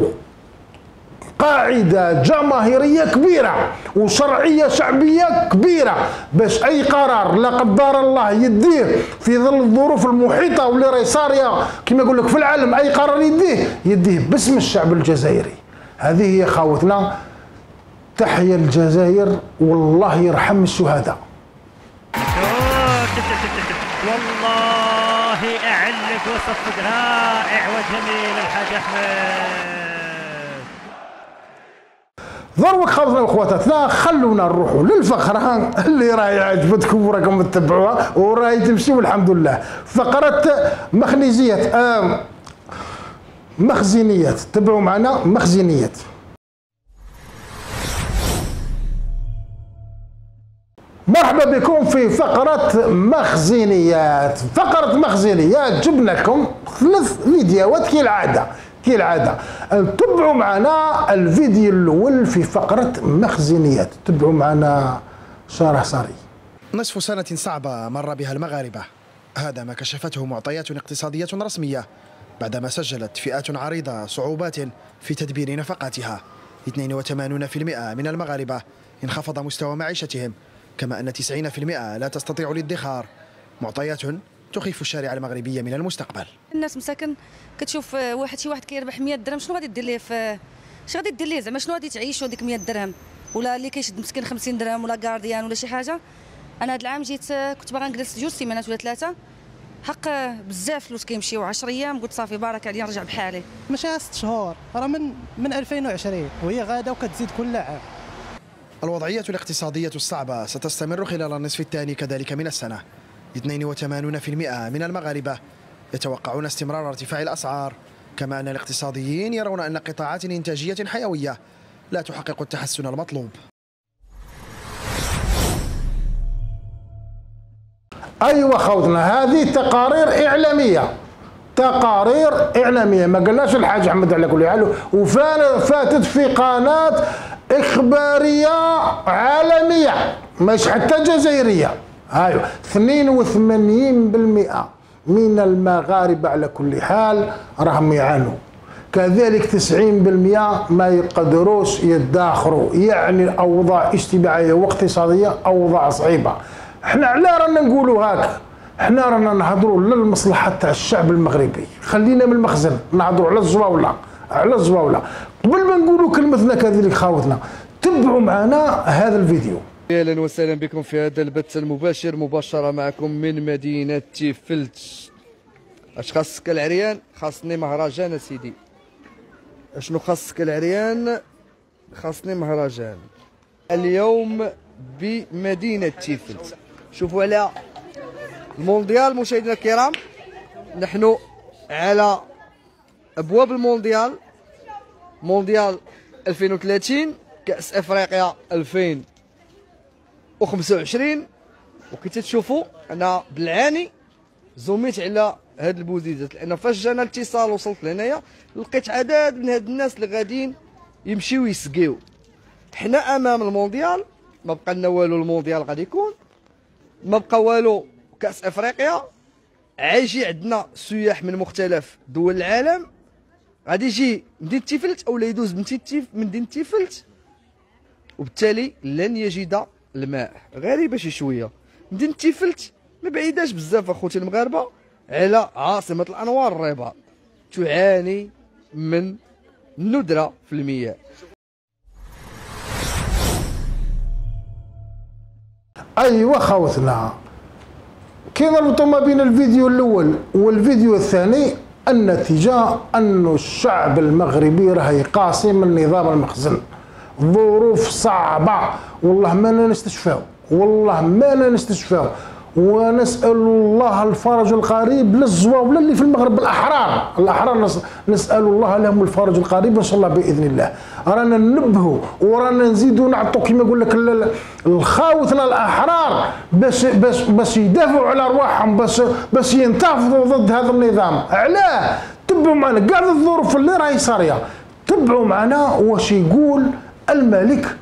قاعده جماهيريه كبيره وشرعيه شعبيه كبيره باش اي قرار لا قدر الله يديه في ظل الظروف المحيطه واللي راهي صاريه كما يقول لك في العالم، اي قرار يديه يديه باسم الشعب الجزائري. هذه هي خاوتنا، تحيا الجزائر والله يرحم الشهداء. والله اعلق وصفق رائع وجميل الحاج احمد. ضربك خلصنا اخواتنا، خلونا نروحوا للفقره اللي راهي عجبتكم وراكم تتبعوها وراهي تمشي والحمد لله. فقره مخنيزيات آه مخزنيات، تبعوا معنا مخزنيات. مرحبا بكم في فقرة مخزنيات. فقرة مخزنيات جبنا لكم ثلاث فيديوهات كالعادة كالعادة. تبعوا معنا الفيديو الأول في فقرة مخزنيات، تبعوا معنا شارح صاري. نصف سنة صعبة مر بها المغاربة، هذا ما كشفته معطيات اقتصادية رسمية بعدما سجلت فئات عريضة صعوبات في تدبير نفقاتها. اثنين وثمانين بالمئة من المغاربة انخفض مستوى معيشتهم، كما أن تسعين بالمئة لا تستطيع الادخار، معطيات تخيف الشارع المغربي من المستقبل. الناس مساكن كتشوف واحد شي واحد كيربح مية درهم، شنو غادي دير ليه في اش غادي دير ليه زعما شنو غادي تعيشوا ديك مية درهم؟ ولا اللي كيشد مسكين خمسين درهم ولا كارديان ولا شي حاجه. انا هذا العام جيت كنت باغا نجلس جوج سيمانات ولا ثلاثه، حق بزاف فلوس كيمشيو عشرة ايام، قلت صافي بارك عليا نرجع بحالي. ماشي ست شهور، راه من من ألفين وعشرين وهي غاده وكتزيد كل عام. الوضعية الاقتصادية الصعبة ستستمر خلال النصف الثاني كذلك من السنة. اثنين وثمانين بالمئة من المغاربة يتوقعون استمرار ارتفاع الأسعار، كما أن الاقتصاديين يرون أن قطاعات إنتاجية حيوية لا تحقق التحسن المطلوب. ايوا خوتنا، هذه تقارير اعلاميه، تقارير اعلاميه، ما قالناش الحاج احمد على كل حال، وفاتت في قناه اخباريه عالميه مش حتى جزائريه. ايوا اثنين وثمانين بالمئة من المغاربه على كل حال راهم يعانوا، كذلك تسعين بالمئة ما يقدروش يداخروا، يعني الاوضاع اجتماعيه واقتصاديه اوضاع صعيبه. احنا على رانا نقولوا هاك، احنا رانا نهضروا للمصلحه تاع الشعب المغربي، خلينا من المخزن نهضروا على الزواوله، على الزواوله. قبل ما نقولوا كلمتنا كذلك خاوتنا، تبعوا معنا هذا الفيديو. اهلا وسهلا بكم في هذا البث المباشر مباشره معكم من مدينه تيفلت. اش خاصك العريان؟ خاصني مهرجان اسيدي. اشنو خاصك العريان؟ خاصني مهرجان اليوم بمدينه تيفلت. شوفوا على المونديال مشاهدينا الكرام، نحن على ابواب المونديال، مونديال ألفين وثلاثين، كأس افريقيا ألفين وخمسة وعشرين. وكي تشوفوا انا بالعاني زوميت على هاد البوزيزات، لان فاش جانا الاتصال وصلت لهنايا لقيت عدد من هاد الناس اللي غاديين يمشيو يسقيو. حنا امام المونديال، ما بقى لنا والو، المونديال غادي يكون، ما بقى والو كأس افريقيا، عايجي عندنا سياح من مختلف دول العالم، غادي يجي مدينة تيفلت او لا يدوز من مدينة تيفلت، وبالتالي لن يجد الماء. غريبه شي شويه، مدينة تيفلت ما بعيداش بزاف اخوتي المغاربه على عاصمه الانوار الرباط، تعاني من ندره في المياه. ايوا خوتنا، كي نربطوا ما بين الفيديو الاول والفيديو الثاني، النتيجه أن الشعب المغربي راه يقاسي من نظام المخزن، ظروف صعبه والله ما نستشفاو، والله ما نستشفاو، ونسال الله الفرج القريب للزواوله اللي في المغرب، الاحرار الاحرار نسال الله لهم الفرج القريب ان شاء الله باذن الله. رانا ننبهوا ورانا نزيدوا نعطوا كما يقول لك الخاوتنا الاحرار باش باش باش يدافعوا على ارواحهم، باش باش ينتفضوا ضد هذا النظام. علاه؟ تبعوا معنا كاع الظروف اللي راهي صاريه، تبعوا معنا واش يقول الملك.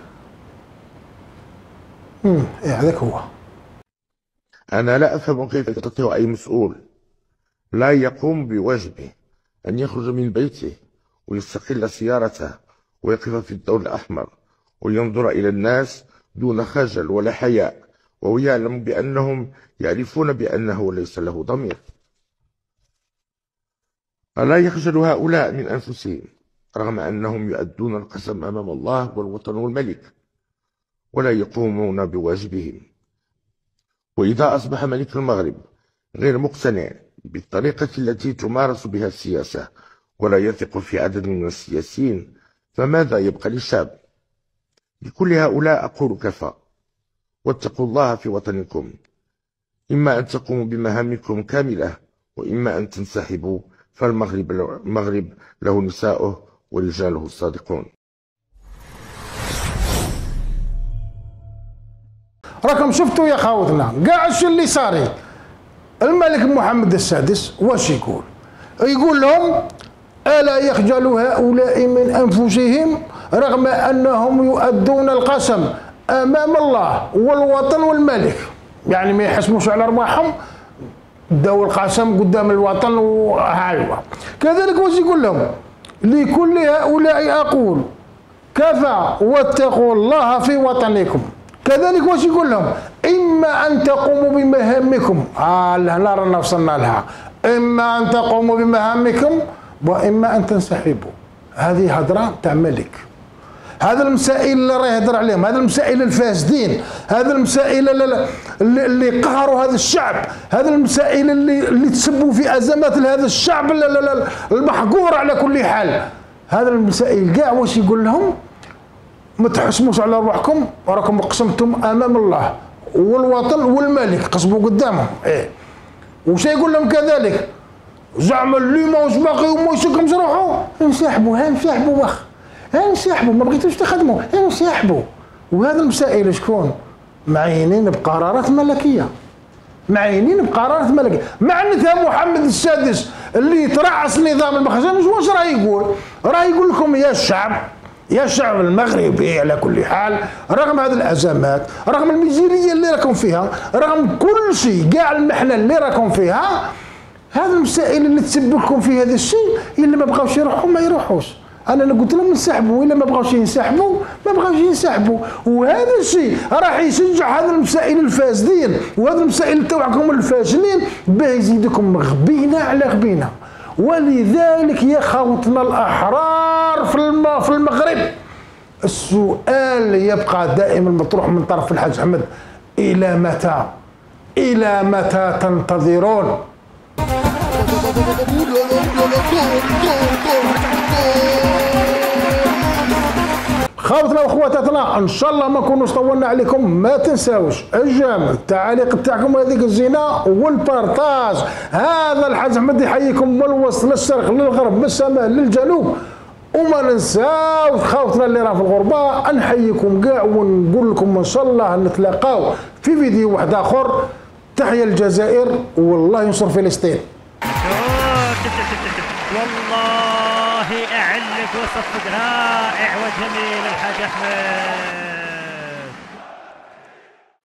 امم ايه هذاك هو. أنا لا أفهم كيف يستطيع أي مسؤول لا يقوم بواجبه أن يخرج من بيته ويستقل سيارته ويقف في الضوء الأحمر وينظر إلى الناس دون خجل ولا حياء، وهو يعلم بأنهم يعرفون بأنه ليس له ضمير. ألا يخجل هؤلاء من أنفسهم رغم أنهم يؤدون القسم أمام الله والوطن والملك ولا يقومون بواجبهم؟ وإذا أصبح ملك المغرب غير مقتنع بالطريقة التي تمارس بها السياسة ولا يثق في عدد من السياسيين، فماذا يبقى للشعب؟ لكل هؤلاء أقول كفى، واتقوا الله في وطنكم، إما أن تقوموا بمهامكم كاملة وإما أن تنسحبوا، فالمغرب المغرب له نساؤه ورجاله الصادقون. راكم شفتوا يا خاوتنا كاع الشيء اللي صاري. الملك محمد السادس واش يقول؟ يقول لهم ألا يخجل هؤلاء من أنفسهم رغم أنهم يؤدون القسم أمام الله والوطن والملك، يعني ما يحسبوش على أرواحهم، داو القسم قدام الوطن وهايوا. كذلك واش يقول لهم؟ لكل هؤلاء أقول كفى واتقوا الله في وطنكم. كذلك واش يقول لهم؟ إما أن تقوموا بمهامكم، آه لهنا رانا وصلنا لها، إما أن تقوموا بمهامكم وإما أن تنسحبوا. هذه هضرة تاع ملك. هذا المسائل اللي راه يهضر عليهم، هذا المسائل الفاسدين، هذا المسائل اللي, اللي قهروا هذا الشعب، هذا المسائل اللي اللي تسبوا في أزمات لهذا الشعب المحقور على كل حال. هذا المسائل كاع واش يقول لهم؟ ما تحسموش على روحكم وراكم قسمتم امام الله والوطن والملك، قسموا قدامهم. ايه وش يقول لهم كذلك؟ زعما اللي ما واش باقي وما يشكمش روحو انسحبوا، ها انسحبوا واخ، ها انسحبوا، ما بغيتوش تخدموا ها انسحبوا. وهذا المسائل شكون؟ معينين بقرارات ملكيه، معينين بقرارة ملكية. معناتها محمد السادس اللي ترعس نظام المخزن واش راه يقول؟ راه يقول لكم يا الشعب يا الشعب المغربي على كل حال، رغم هذه الازمات، رغم الميزيريه اللي راكم فيها، رغم كل شيء، كاع المحنه اللي راكم فيها، هذه المسائل اللي تسببكم في هذا الشيء اللي ما بغاوش يروحوا ما يروحوش. انا قلت لهم انسحبوا، الا ما بغاوش ينسحبوا ما بغاوش ينسحبوا، وهذا الشيء راح يشجع هذه المسائل الفاسدين وهذه المسائل تاعكم الفاشلين باه يزيدكم غبينه على غبينه. ولذلك يا خوتنا الاحرار في في المغرب، السؤال يبقى دائما مطروح من طرف الحاج احمد: الى متى؟ الى متى تنتظرون؟ خوتنا واخواتاتنا، ان شاء الله ما نكونوش طولنا عليكم. ما تنساوش الجيم، التعاليق تاعكم هذيك الزينه والبارطاج. هذا الحاج احمد يحييكم من الوسط للشرق للغرب من الشمال للجنوب. وما ننساوش خوتنا اللي راه في الغربه، نحييكم كاع ونقول لكم ان شاء الله نتلاقاو في فيديو واحد اخر. تحيا الجزائر والله ينصر فلسطين. والله أعلق وصفق رائع وجميل الحاج أحمد.